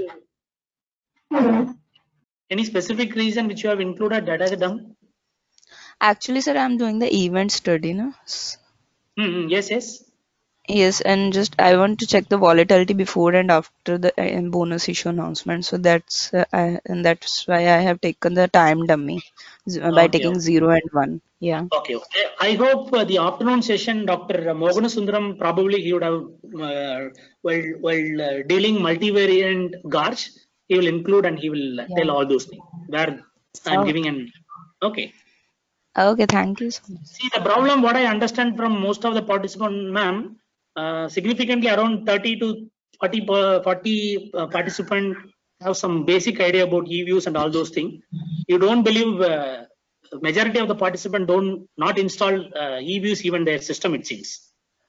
Any specific reason which you have included that as a dumb? Actually, sir, I'm doing the event study, no? Yes. Yes, and just I want to check the volatility before and after the bonus issue announcement. So that's why I have taken the time dummy by taking 0 and 1. Yeah. Okay. I hope the afternoon session, Dr. Mogansundaram, probably he would have while dealing multivariant Garch, he will include and he will tell all those things where I'm giving an okay. Okay, thank you so much. See, the problem what I understand from most of the participants, ma'am, significantly around 30 to 40 participants have some basic idea about eViews and all those things. You don't believe majority of the participants not install eViews even their system, it seems.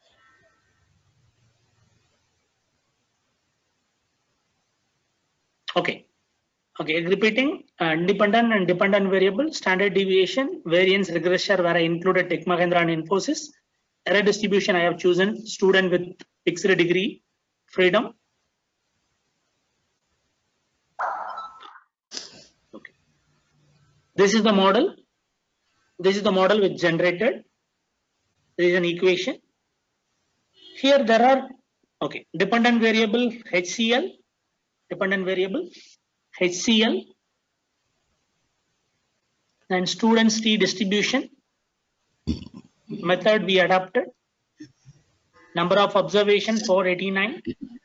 Okay, repeating independent and dependent variable, standard deviation, variance regressor where I included Tech Mahindra and Infosys. Error distribution I have chosen student with fixed degree freedom. Okay. This is the model. This is the model which generated. There is an equation. Here there are, okay, dependent variable HCl, dependent variable HCl, and students T distribution. Method we adapted. Number of observations 489.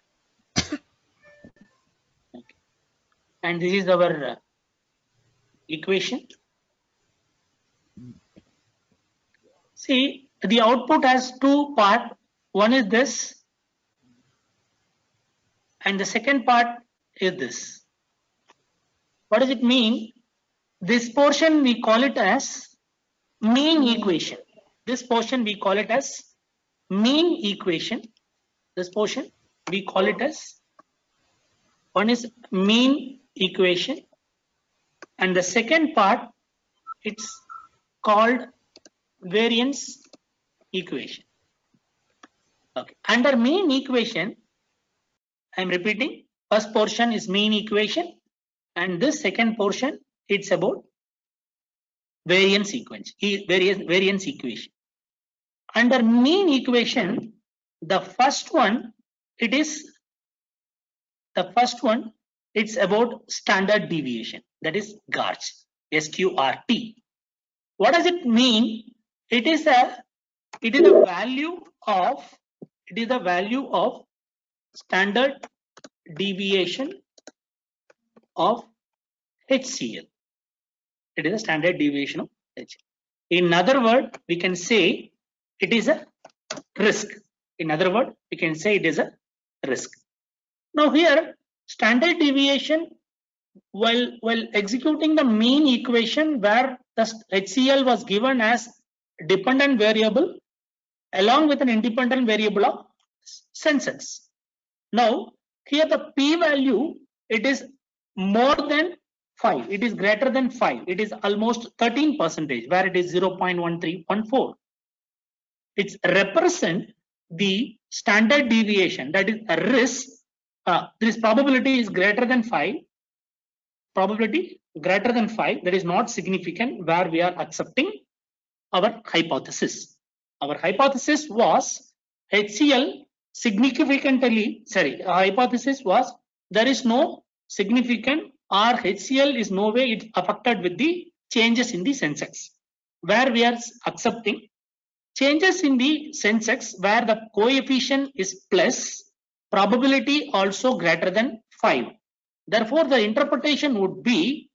And this is our equation. See, the output has two parts. One is this, and the second part is this. What does it mean? This portion we call it as mean equation. This portion we call it as mean equation. This portion we call it as, one is mean equation, and the second part it's called variance equation. Okay. Under mean equation, I am repeating, first portion is mean equation, and this second portion it's about variance equation. Under mean equation, the first one it's about standard deviation, that is GARCH, SQRT. What does it mean? It is a value of standard deviation of HCl. It is a standard deviation of HCl. In other words, we can say it is a risk. In other words, we can say it is a risk. Now here, standard deviation, while executing the mean equation where the HCl was given as dependent variable along with an independent variable of Sensex. Now here the p-value, it is more than 5. It is greater than 5. It is almost 13%, where it is 0.1314. It represent the standard deviation, that is a risk. This probability is greater than 5. Probability greater than 5, that is not significant, where we are accepting our hypothesis. Our hypothesis was HCl significantly, hypothesis was there is no significant, or HCl is no way it affected with the changes in the Sensex, where we are accepting changes in the Sensex where the coefficient is plus, probability also greater than 5. Therefore, the interpretation would be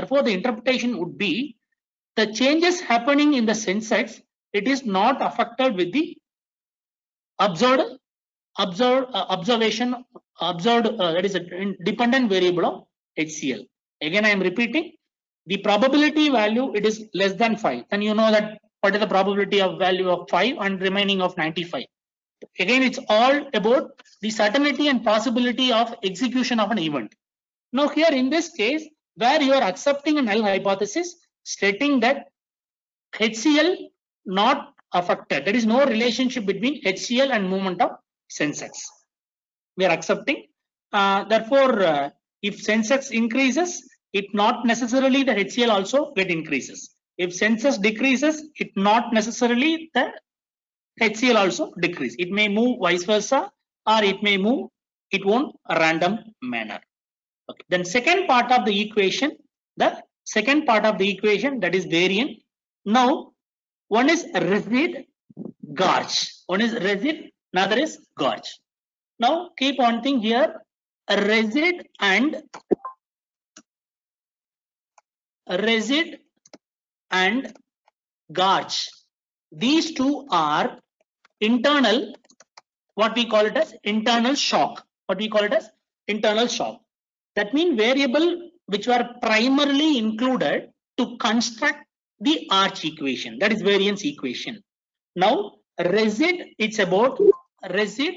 the changes happening in the Sensex, it is not affected with the observed that is a dependent variable of HCl. Again, I am repeating, the probability value, it is less than 5. And you know that what is the probability of value of 5 and remaining of 95. Again, it's all about the certainty and possibility of execution of an event. Now here in this case, where you are accepting a null hypothesis stating that HCl not affected, there is no relationship between HCl and movement of Sensex. We are accepting. Therefore, if Sensex increases, it not necessarily the HCl also get increases. If Sensex decreases, it not necessarily the HCl also decrease. It may move vice versa, or it may move it won't a random manner. Okay. Then second part of the equation, that is variant. Now one is resid GARCH. One is resid, another is GARCH. Now keep one thing here, resid and GARCH. These two are internal, what we call it as internal shock. That means variable which were primarily included to construct the arch equation, that is variance equation. Now resid, it's about resid,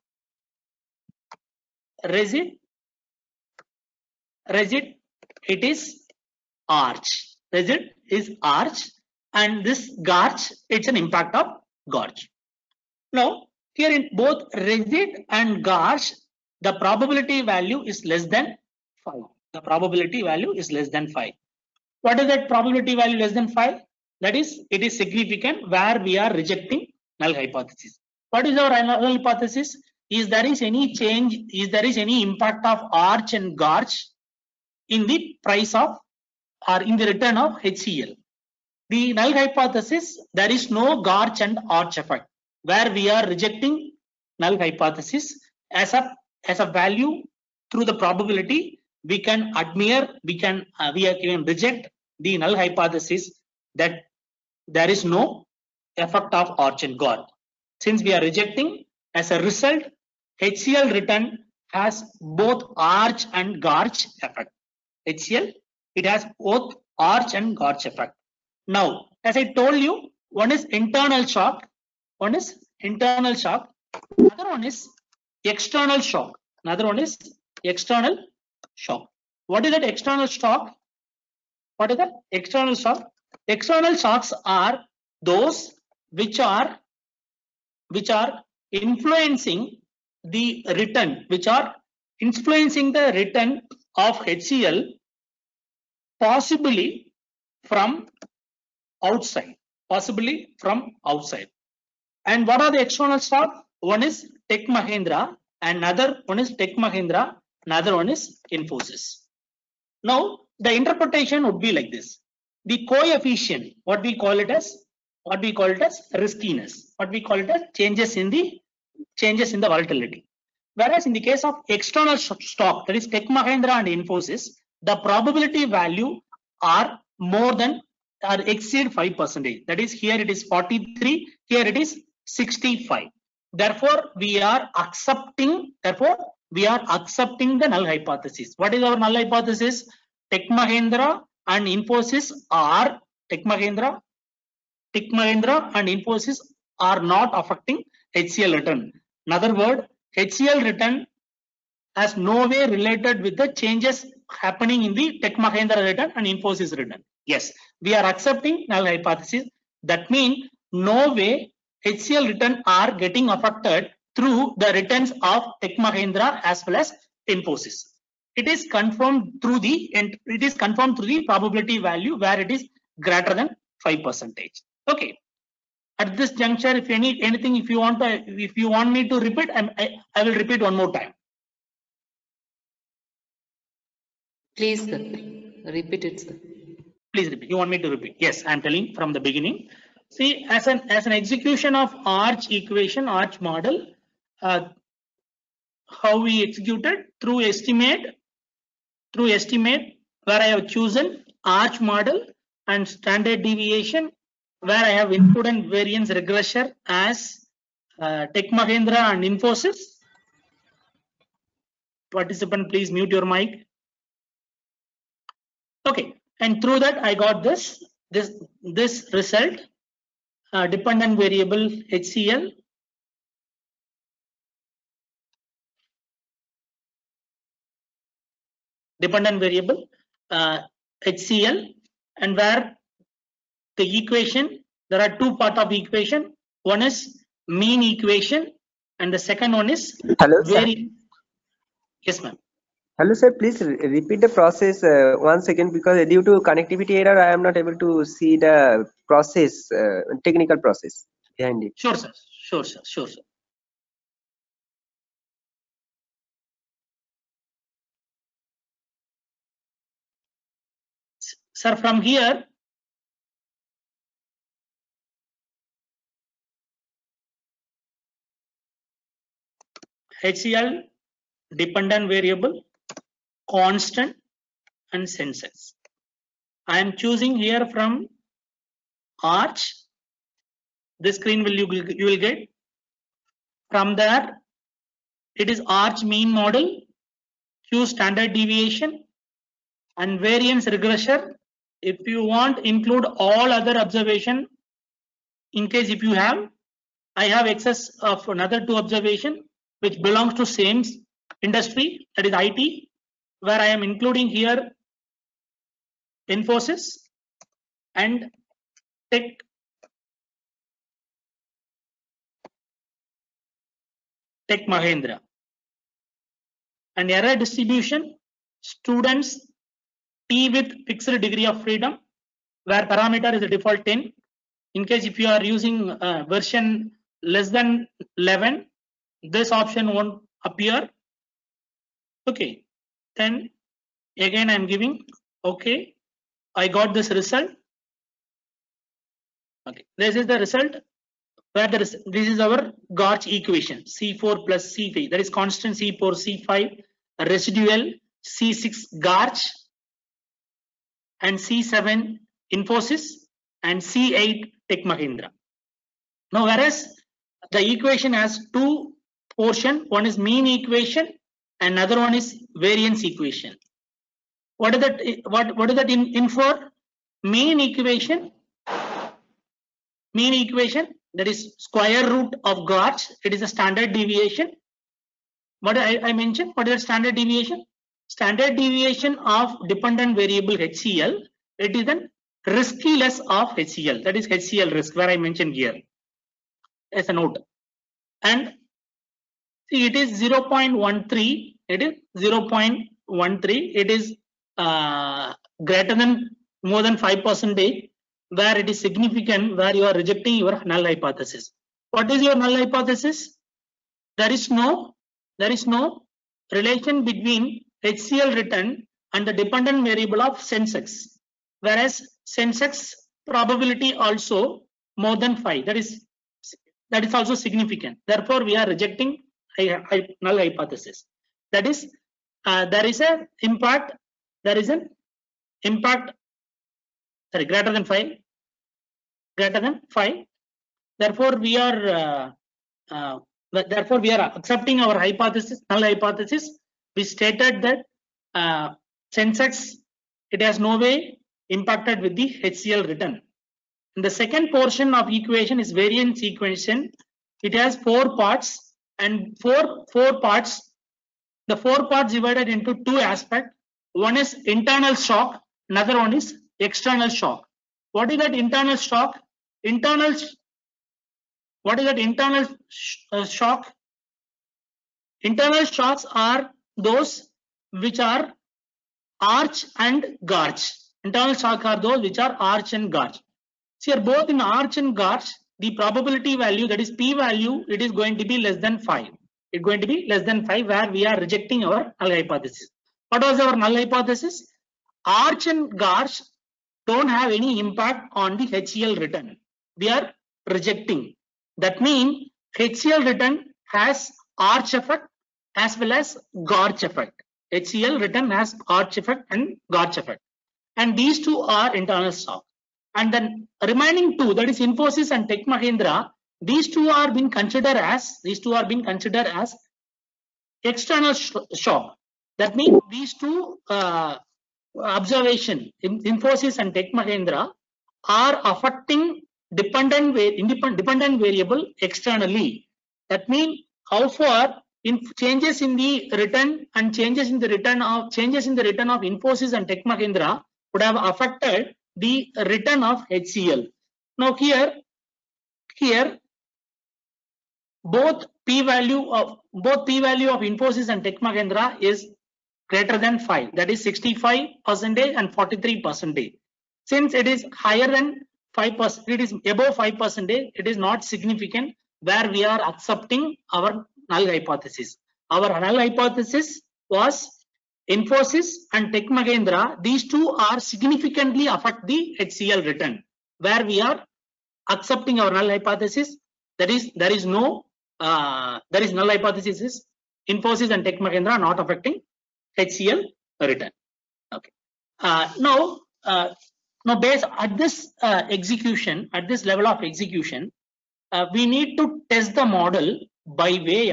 it is arch. Resid is arch, and this GARCH, it's an impact of GARCH. Now here in both resid and GARCH, the probability value is less than 5. The probability value is less than 5. What is that probability value less than 5? That is, it is significant where we are rejecting null hypothesis. What is our null hypothesis? Is there is any change, is there is any impact of arch and Garch in the price of or in the return of HCl. The null hypothesis, there is no Garch and arch effect, where we are rejecting null hypothesis as a value through the probability. We can admire, we can reject the null hypothesis that there is no effect of arch and Garch. Since we are rejecting, as a result, HCl return has both arch and Garch effect. HCl, it has both arch and Garch effect. Now, as I told you, one is internal shock, another one is external shock. What is that external shock? External shocks are those which are influencing the return, of HCl, possibly from outside. And what are the external shock? One is Tech Mahindra, another one is Infosys. Now, the interpretation would be like this: the coefficient, what we call it as riskiness, changes in the volatility. Whereas in the case of external stock, that is Tech Mahindra and Infosys, the probability value are more than or exceed 5%. That is, here it is 43, here it is 65. Therefore, we are accepting the null hypothesis. What is our null hypothesis? Tech Mahindra and Infosys are not affecting HCl return. In other words, HCl return has no way related with the changes happening in the Tech Mahindra return and Infosys return. Yes, we are accepting null hypothesis. That means no way HCl return are getting affected through the returns of Tech Mahindra as well as Infosys. It is confirmed through the probability value where it is greater than 5%. Okay. At this juncture, if you need anything, if you want me to repeat, I will repeat one more time. Please, sir. Repeat it, sir. Please repeat. You want me to repeat? Yes, I am telling from the beginning. See, as an execution of arch model, how we executed through estimate, where I have chosen arch model and standard deviation, where I have input and variance regressor as Tech Mahindra and Infosys. Participant, please mute your mic. Okay, and through that I got this result, dependent variable HCl, HCl, and where the equation, there are two parts of the equation. One is mean equation and the second one is variance. Yes, ma'am. Hello, sir. Please repeat the process 1 second, because due to connectivity error, I am not able to see the process, technical process behind it. Sure, sir. Sir, from here, HCl, dependent variable, constant, and Sensex. I am choosing here from arch. This screen you will get. From there, it is arch mean model, choose standard deviation, and variance regressor. If you want, include all other observation. In case if you have, I have excess of another 2 observation which belongs to same industry, that is IT, where I am including here Infosys and Tech Mahindra. And error distribution, students T with fixed degree of freedom, where parameter is the default 10. In case if you are using version less than 11, this option won't appear. Okay, then again I'm giving okay. I got this result. Okay, this is the result where this is our Garch equation, C4 plus C5, that is constant C4 C5 residual C6 Garch and C7 Infosys and C8 Tech Mahindra. Now whereas the equation has two portion, one is mean equation and another one is variance equation. What is that? What is that in for? Mean equation that is square root of Garch. It is a standard deviation. What I mentioned, what is the standard deviation? Standard deviation of dependent variable HCl. It is the riskiness of HCl, that is HCl risk, where I mentioned here as a note. And see, it is 0.13. It is 0.13. It is greater than more than 5%, where it is significant, where you are rejecting your null hypothesis. What is your null hypothesis? There is no relation between HCl return and the dependent variable of Sensex, whereas Sensex probability also more than 5. That is also significant. Therefore, we are rejecting null hypothesis. That is, there is an impact. There is an impact. Sorry, greater than 5. Greater than 5. Therefore, we are accepting our hypothesis, null hypothesis. We stated that Sensex, it has no way impacted with the HCl return. And the second portion of equation is variance equation. It has 4 parts and four parts. The 4 parts divided into 2 aspects. One is internal shock, another one is external shock. What is that internal shock? What is that internal shock? Internal shocks are those which are arch and Garch. Internal shock are those which are arch and Garch. See, here both in arch and Garch, the probability value, that is p value, it is going to be less than 5. It's going to be less than 5, where we are rejecting our null hypothesis. What was our null hypothesis? Arch and Garch don't have any impact on the HCl return. We are rejecting. That means HCl return has arch effect as well as Garch effect. HCl return has arch effect and Garch effect. And these two are internal shock. And then remaining 2, that is Infosys and Tech Mahindra, these two are being considered as external shock. That means these two observation in Infosys and Tech Mahindra are affecting dependent variable externally. That means how far in changes in the return and changes in the return of Infosys and Tech Mahindra would have affected the return of HCl. Now here both p value of Infosys and Tech Mahindra is greater than 5, that is 65% and 43%. Since it is higher than 5%, it is above 5%, it is not significant, where we are accepting our null hypothesis. Our null hypothesis was Infosys and Tech Mahindra, these two are significantly affect the HCl return, where we are accepting our null hypothesis. That is, there is null hypothesis is Infosys and Tech Mahindra not affecting HCl return. Okay. Now based at this execution, at this level of execution, we need to test the model by way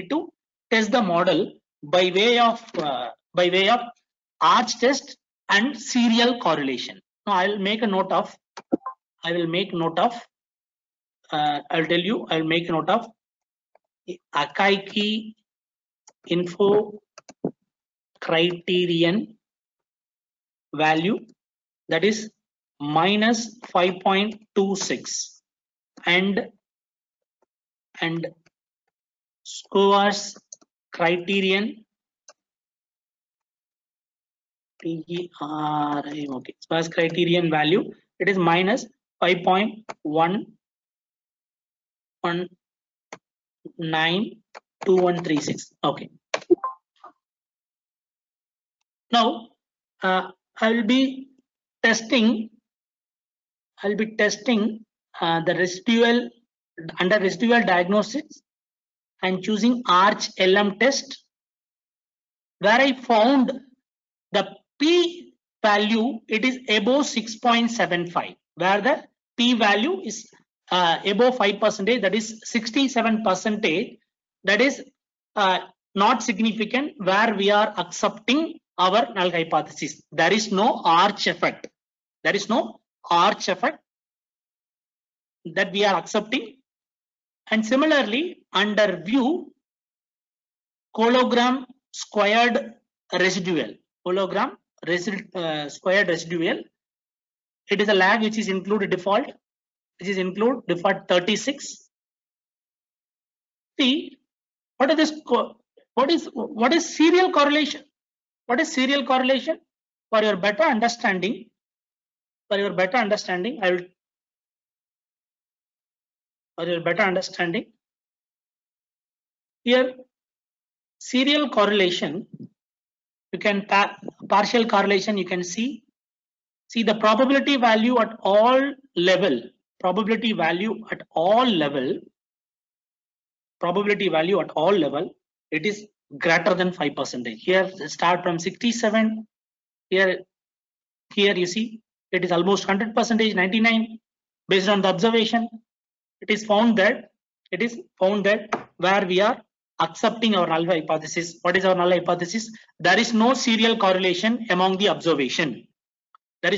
of arch test and serial correlation. Now I'll make a note of. I'll make note of Akaike info criterion value, that is minus 5.26, and Skowars criterion PRI, okay, sparse criterion value, it is minus 5.1192136. Okay. Now I will be testing the residual under residual diagnostics and choosing Arch LM test, where I found the P value, it is above 6.75, where the P value is above 5%, that is 67%, that is not significant, where we are accepting our null hypothesis. There is no arch effect. There is no arch effect that we are accepting. And similarly, under view, hologram squared residual, squared residual, it is a lag which is include default, 36. See, what is this? What is serial correlation? What is serial correlation? For your better understanding, I will. For your better understanding, here serial correlation, you can partial correlation. You can see the probability value at all level. Probability value at all level. It is greater than 5%. Here start from 67. Here you see it is almost 100%, 99. Based on the observation, it is found that where we are accepting our null hypothesis. What is our null hypothesis? There is no serial correlation among the observation. Where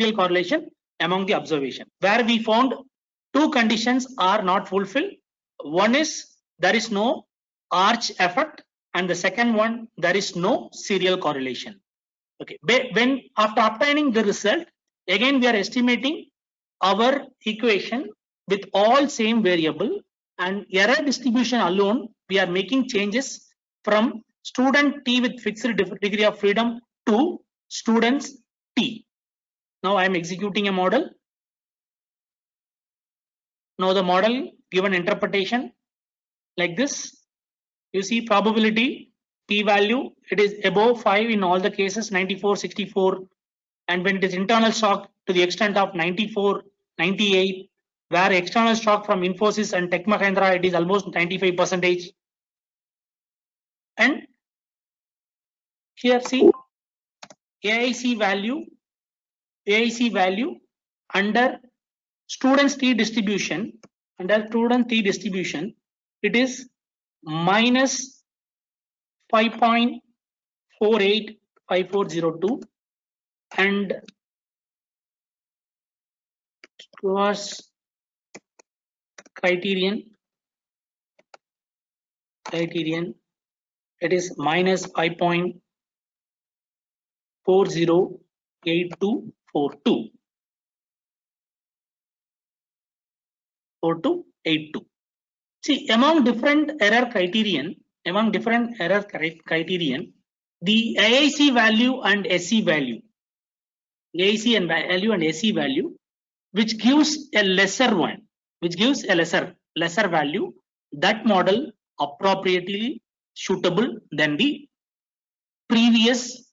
we found two conditions are not fulfilled. One is there is no arch effect, and the second one, there is no serial correlation. Okay. When after obtaining the result, again we are estimating our equation with all same variable, and error distribution alone we are making changes from student T with fixed degree of freedom to students T. Now I am executing a model. Now the model given interpretation like this. You see probability P value, it is above 5 in all the cases, 94, 64, and when it is internal shock to the extent of 94, 98, where external shock from Infosys and Tech Mahindra, it is almost 95%. And here see AIC value under students T distribution, it is minus 5.485402, and towards criterion, it is minus 5.408242. See, among different error criterion, the AIC value and SC value, which gives a lesser one, lesser value, that model appropriately suitable than the previous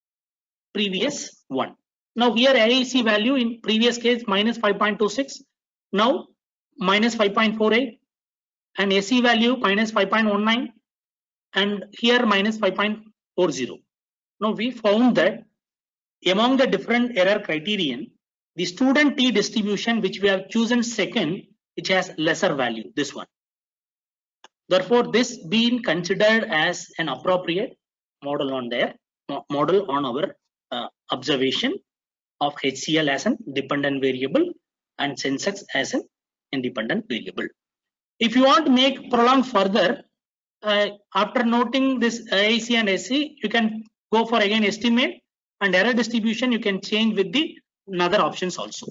one. Now here AIC value in previous case minus 5.26, now minus 5.48, and SC value minus 5.19, and here minus 5.40. Now we found that among the different error criterion, the student T distribution which we have chosen second, which has lesser value, this one. Therefore, this being considered as an appropriate model on our observation of HCl as an dependent variable and Sensex as an independent variable. If you want to make prolong further, after noting this AIC and SC, you can go for again estimate, and error distribution you can change with the another options also.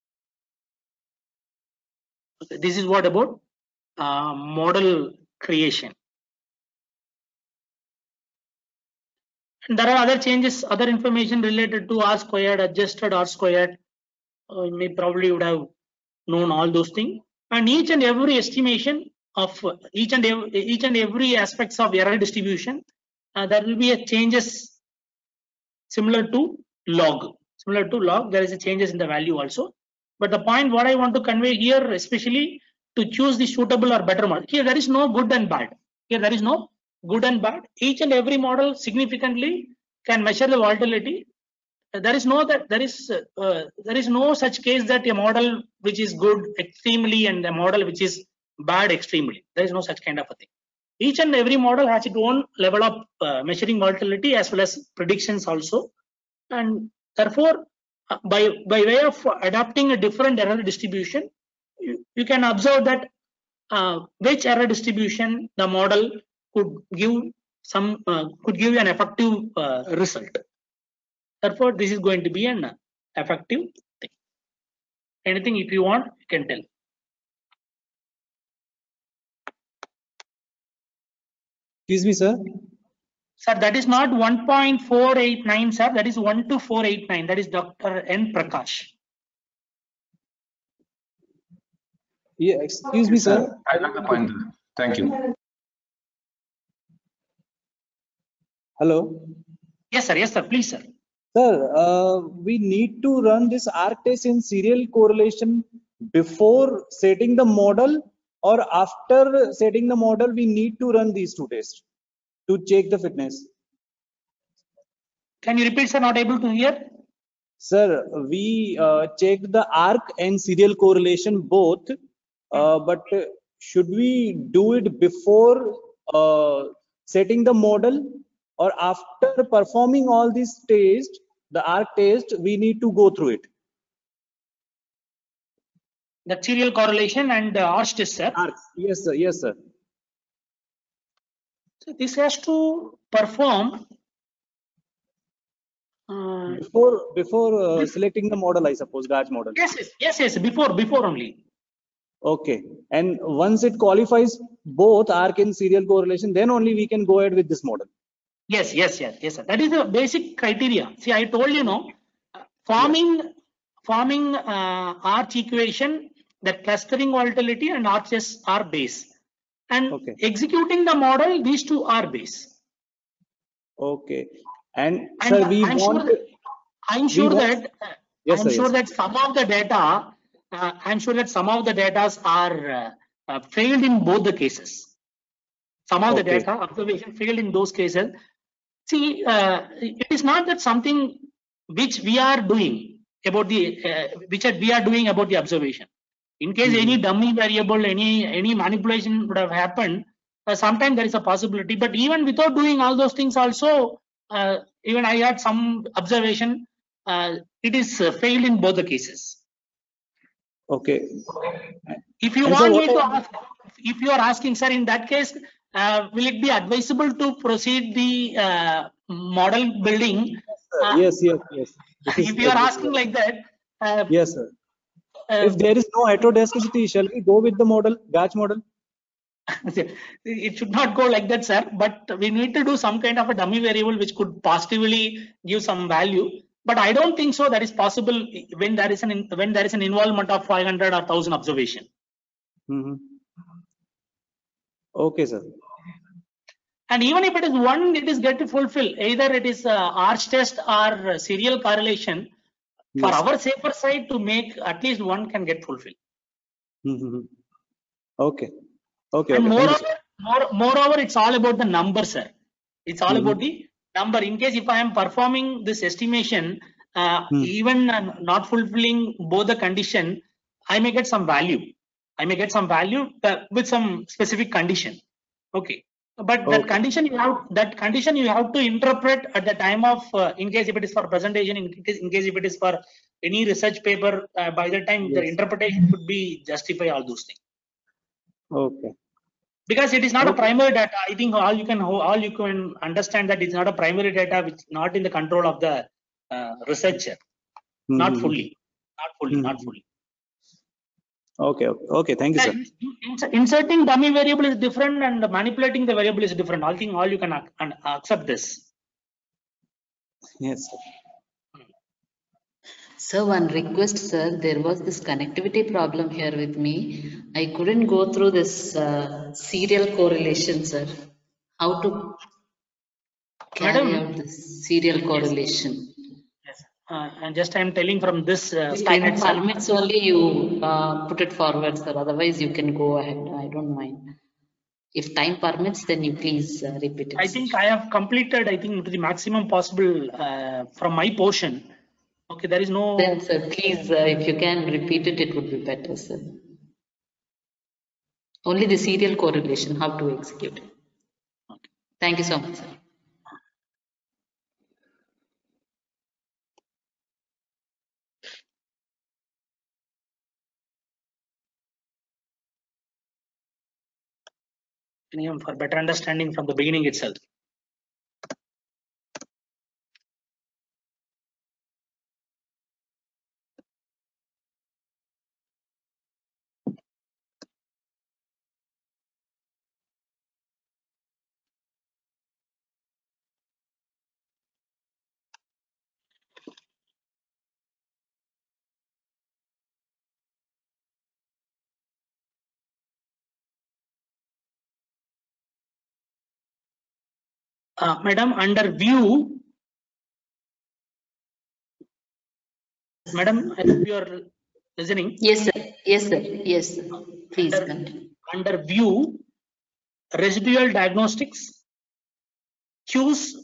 Okay, this is what about model creation. And there are other changes, other information related to R squared, adjusted R squared. You may probably would have known all those things. And each and every estimation of each and every aspects of error distribution, there will be a changes similar to log. Similar to log, there is a changes in the value also. But the point what I want to convey here, especially to choose the suitable or better model. Here there is no good and bad. Here there is no good and bad. Each and every model significantly can measure the volatility. There is no such case that a model which is good extremely and a model which is bad extremely. There is no such kind of a thing. Each and every model has its own level of measuring volatility as well as predictions also, and therefore by way of adopting a different error distribution, you can observe that which error distribution the model could give you an effective result. Therefore, this is going to be an effective thing. Anything if you want, you can tell. Excuse me, sir. Sir, that is not 1.489, sir. That is 12489. That is Dr. N. Prakash. Yeah, excuse me, sir. I got the point. Thank you. Hello. Yes, sir. Yes, sir. Please, sir. Sir, we need to run this ARC test in serial correlation before setting the model, or after setting the model we need to run these two tests to check the fitness. Can you repeat, sir? Not able to hear. Sir, we checked the ARC and serial correlation both, but should we do it before setting the model, or after performing all these tests, the ARC test, we need to go through it? The serial correlation and ARC test, sir. ARC. Yes, sir. Yes, sir. So this has to perform before selecting the model, I suppose, Gauge model. Yes. Before only. Okay. And once it qualifies both ARC and serial correlation, then only we can go ahead with this model. Yes, sir. That is the basic criteria. See, I told you, no, forming arch equation, the clustering volatility and arches are base, and executing the model, these two are base. Okay. And sir, I'm sure that some of the data, are failed in both the cases. Some of the data observation failed in those cases. See, it is not that something which we are doing about the observation. In case any dummy variable, any manipulation would have happened, sometimes there is a possibility. But even without doing all those things, also, even I had some observation. It is failed in both the cases. Okay. If you want me to ask, if you are asking, sir, in that case, will it be advisable to proceed the model building? Yes. If you are asking like that. Yes, sir. If there is no heterodiscity, shall we go with the model, Gauge model? It should not go like that, sir. But we need to do some kind of a dummy variable which could positively give some value. But I don't think so that is possible when there is an involvement of 500 or 1000 observation. Okay, sir. And even if it is one, it is get to fulfill. Either it is arch test or serial correlation. For our safer side, to make at least one can get fulfilled. Okay. And moreover, it's all about the number, sir. It's all about the number. In case if I am performing this estimation, even not fulfilling both the condition, I may get some value. With some specific condition. Okay. But that condition you have to interpret at the time of in case if it is for presentation, in case if it is for any research paper, by the time the interpretation could be justify all those things. Okay. Because it is not a primary data. I think all you can understand that it's not a primary data which not in the control of the researcher. Not fully. Okay. Thank you, sir. Inserting dummy variable is different and manipulating the variable is different. I think all you can accept this. Yes, sir. So one request, sir, there was this connectivity problem here with me. I couldn't go through this serial correlation, sir. How to carry Madam, out this serial correlation? yes. And just I'm telling from this If screen time itself. permits only, you put it forward, sir. Otherwise, you can go ahead. I don't mind. If time permits, then you please repeat it. I think I have completed, I think, to the maximum possible from my portion. Okay, there is no. Then, sir, please, if you can repeat it, it would be better, sir. Only the serial correlation, how to execute it. Okay. Thank you so much, sir. For better understanding from the beginning itself. Madam, under view, Madam, I hope you are listening. Yes, sir. Yes, sir. Yes, sir. Please continue. Under view, residual diagnostics, choose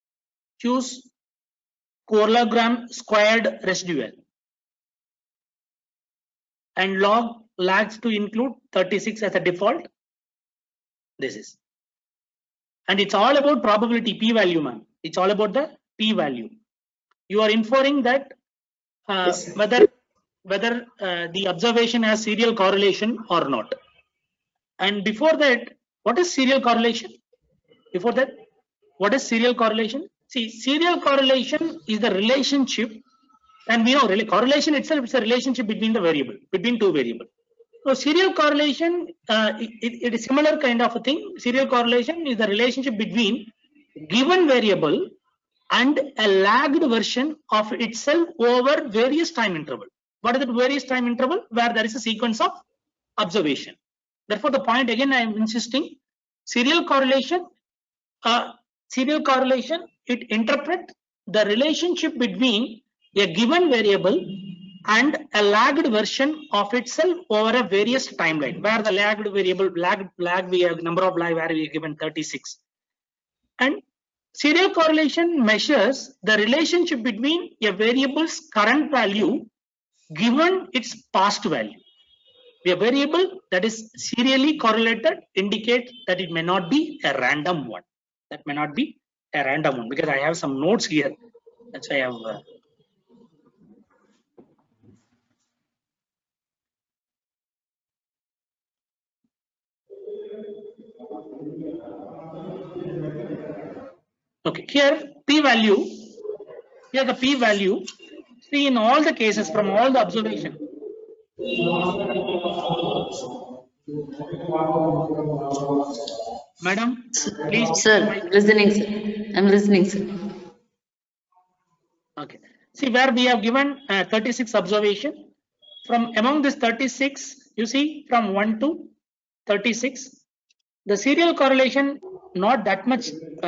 Correlogram squared residual and log lags to include 36 as a default. This is, and it's all about probability p-value, man. It's all about the p-value. You are inferring that Yes, whether the observation has serial correlation or not. And before that, what is serial correlation? Before that, what is serial correlation? See, serial correlation is the relationship, and we know correlation itself is a relationship between the variable, between two variables. So serial correlation, it is similar kind of a thing. Serial correlation is the relationship between given variable and a lagged version of itself over various time interval. What is the various time interval? Where there is a sequence of observation. Therefore, the point again I am insisting, serial correlation, it interprets the relationship between a given variable and a lagged version of itself over a various timeline, where the lagged variable lag we have number of lag where we are given 36. And serial correlation measures the relationship between a variable's current value given its past value. A variable that is serially correlated indicates that it may not be a random one. That may not be a random one, because I have some notes here. That's why I have. Okay, here p-value. Here the p-value. See, in all the cases from all the observation. Madam, please. Sir, listening, sir. I'm listening, sir. Okay. See, where we have given 36 observation. From among this 36, you see, from 1 to 36, the serial correlation not that much,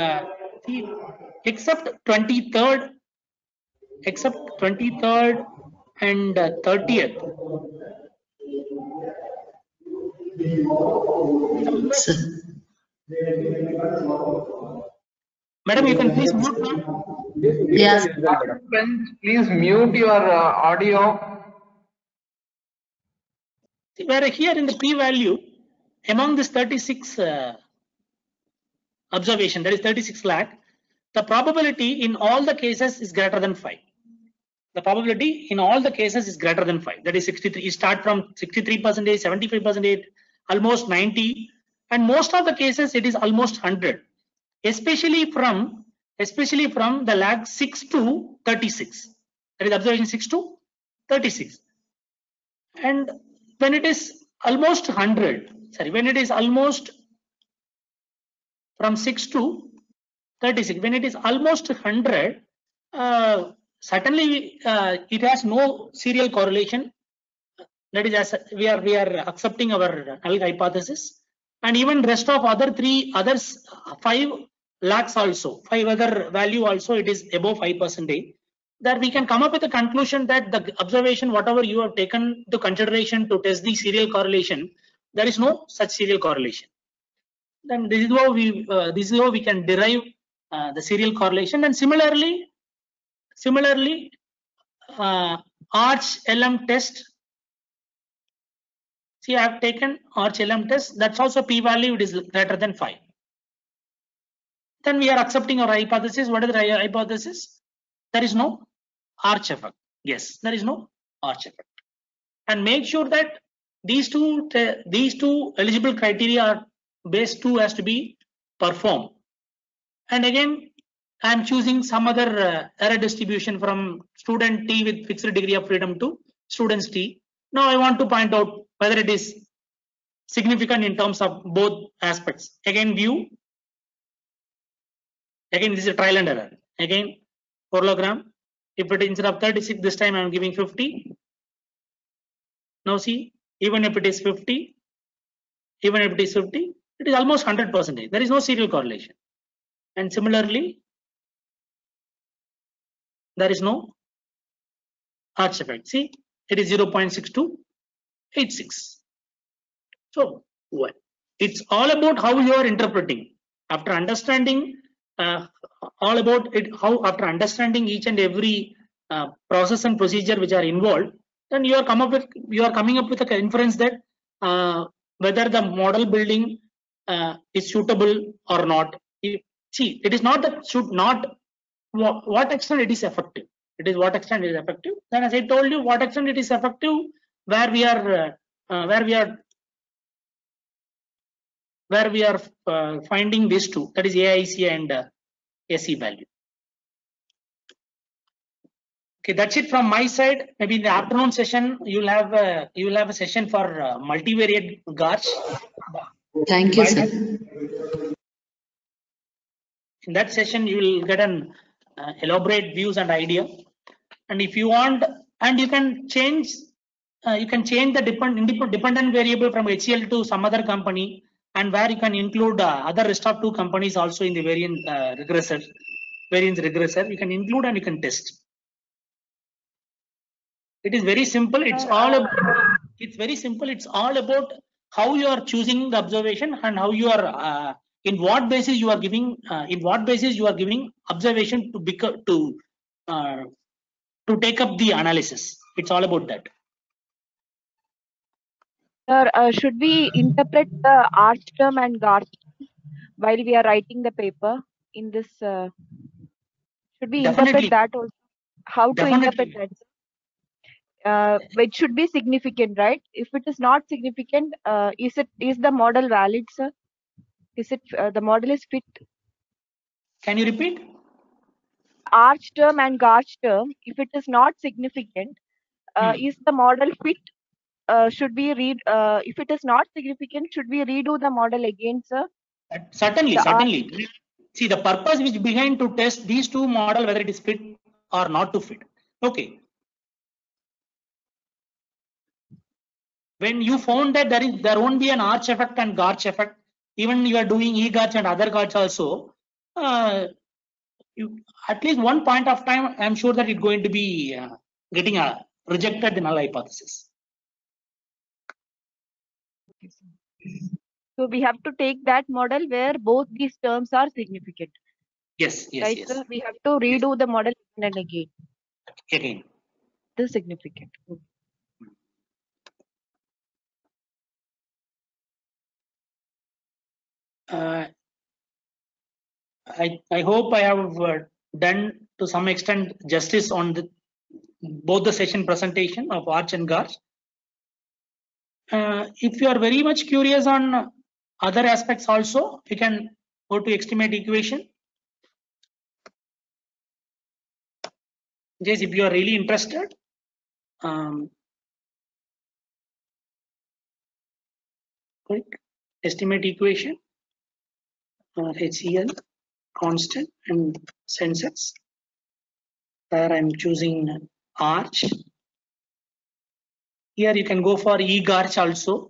except 23rd, and 30th. Sir. Madam, you can please mute now. Yes. Please mute your audio. Where here in the p-value, among this 36 observation, that is 36 lakh, the probability in all the cases is greater than 5. The probability in all the cases is greater than 5. That is 63. You start from 63%, 75%, almost 90, and most of the cases it is almost 100. Especially from the lag 6 to 36. That is observation 6 to 36. And when it is almost 100, sorry, when it is almost from 6 to 36, when it is almost 100, Certainly, it has no serial correlation. That is, as we are accepting our null hypothesis, and even rest of others 5 lakhs also 5 other value also it is above 5%. That we can come up with a conclusion that the observation whatever you have taken into consideration to test the serial correlation, there is no such serial correlation. Then this is how we can derive the serial correlation. And similarly, Arch LM test. See, I have taken Arch LM test. That's also p-value. It is greater than 5. Then we are accepting our hypothesis. What is the hypothesis? There is no arch effect. Yes, there is no arch effect. And make sure that these two eligible criteria are base 2 has to be performed. And again, I am choosing some other error distribution from student T with fixed degree of freedom to students T. Now I want to point out whether it is significant in terms of both aspects. Again, view. Again, this is a trial and error. Again, parallelogram. If it is instead of 36, this time I am giving 50. Now see, even if it is 50, it is almost 100%. There is no serial correlation. And similarly, there is no arch effect. See, it is 0.6286. So, it's all about how you are interpreting. After understanding all about it, after understanding each and every process and procedure which are involved, then you are coming up with a inference that whether the model building is suitable or not. See, it is not that should not what extent it is effective. It is what extent it is effective. Then, as I told you, what extent it is effective, where we are finding these two, that is AIC and SE value. Okay, that's it from my side. Maybe in the afternoon session you will have a session for multivariate GARCH. Thank you, sir. In that session you will get an elaborate views and idea. And if you want, and you can change the dependent variable from HCL to some other company, and where you can include other rest of 2 companies also in the variance regressor. You can include and you can test. It is very simple. It's very simple. It's all about how you are choosing the observation and how you are in what basis you are giving observation to take up the analysis. It's all about that. Sir, should we interpret the arch term and GARCH while we are writing the paper in this? Should we interpret that also? How to interpret that? Which should be significant, right? If it is not significant, is the model valid, sir? Is it the model is fit? Can you repeat? Arch term and GARCH term, if it is not significant, is the model fit? Should we read? If it is not significant, should we redo the model again, sir? Certainly. See, the purpose which behind to test these 2 model whether it is fit or not to fit. Okay. When you found that there won't be an arch effect and GARCH effect, even you are doing eGARCH and other GARCH also, at least one point of time, I am sure that it's going to be getting rejected the null hypothesis. So we have to take that model where both these terms are significant. Yes. Right, sir? We have to redo the model again and again. Again. The significant. I hope I have done to some extent justice on both the session presentation of Arch and GARCH. If you are very much curious on other aspects also, you can go to estimate equation. Just if you are really interested, click estimate equation, HCL constant and Sensex. There I'm choosing arch. Here you can go for eGarch also.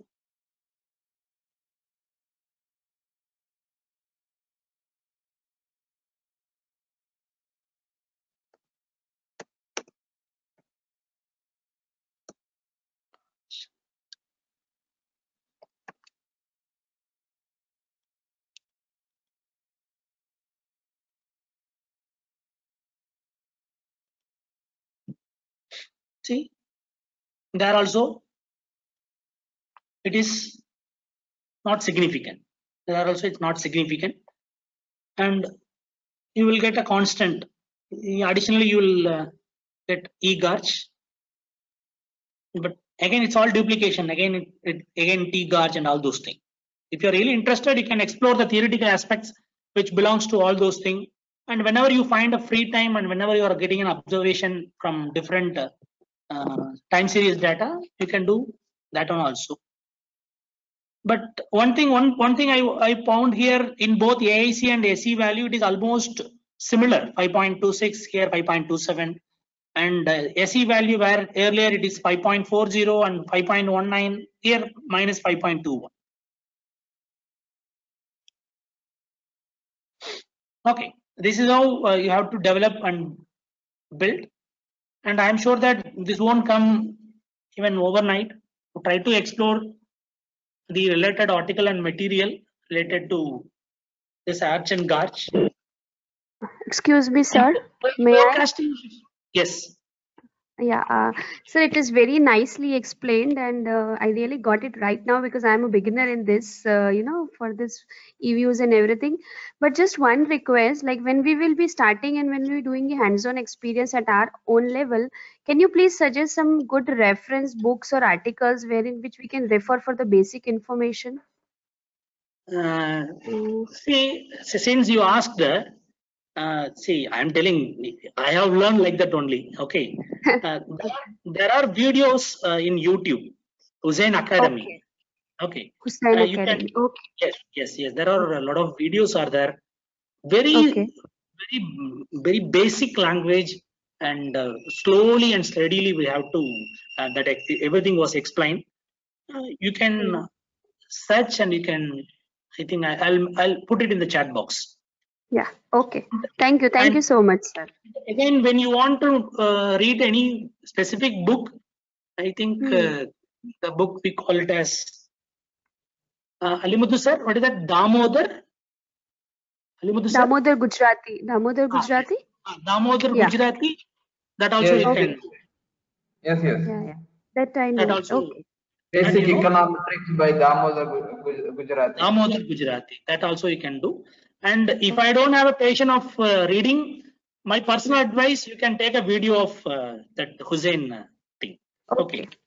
See, there also it is not significant. There also it's not significant, and you will get a constant. Additionally, you will get eGarch, but again it's all duplication. Again, again tGarch and all those things. If you're really interested, you can explore the theoretical aspects which belongs to all those things. And whenever you find a free time and whenever you are getting an observation from different time series data, you can do that one also. But one thing I found here in both AIC and SE value, it is almost similar. 5.26 here, 5.27, and SE value where earlier it is 5.40 and 5.19 here minus 5.21. Okay, this is how you have to develop and build, and I am sure that this won't come even overnight. Try to explore the related article and material related to this arch and garch. Excuse me, sir. May I? Forecasting. Yes. Yeah, so it is very nicely explained, and I really got it right now because I'm a beginner in this, for this EViews and everything. But just one request, like when we will be starting and when we're doing a hands-on experience at our own level, can you please suggest some good reference books or articles wherein which we can refer for the basic information? See, since you asked, see, I'm telling, I have learned like that only. Okay, there are videos in YouTube, Hussain Academy. Okay, Hussain you Academy. can. Okay. Yes. There are a lot of videos are there. Very basic language, and slowly and steadily we have to. That everything was explained. You can search and you can. I think I'll put it in the chat box. Yeah. Okay. Thank you so much, sir. Again, when you want to read any specific book, I think the book we call it as Alimuddu sir. What is that? Damodar. Alimuddu sir. Damodar Gujarati. Damodar Gujarati. Damodar Gujarati. That also you can. Yes. Yeah. That I know. That also. Okay. Basic econometrics by Damodar Gujarati. Damodar Gujarati. That also you can do. And if I don't have a patience of reading, my personal advice, you can take a video of that Hussain thing. Okay.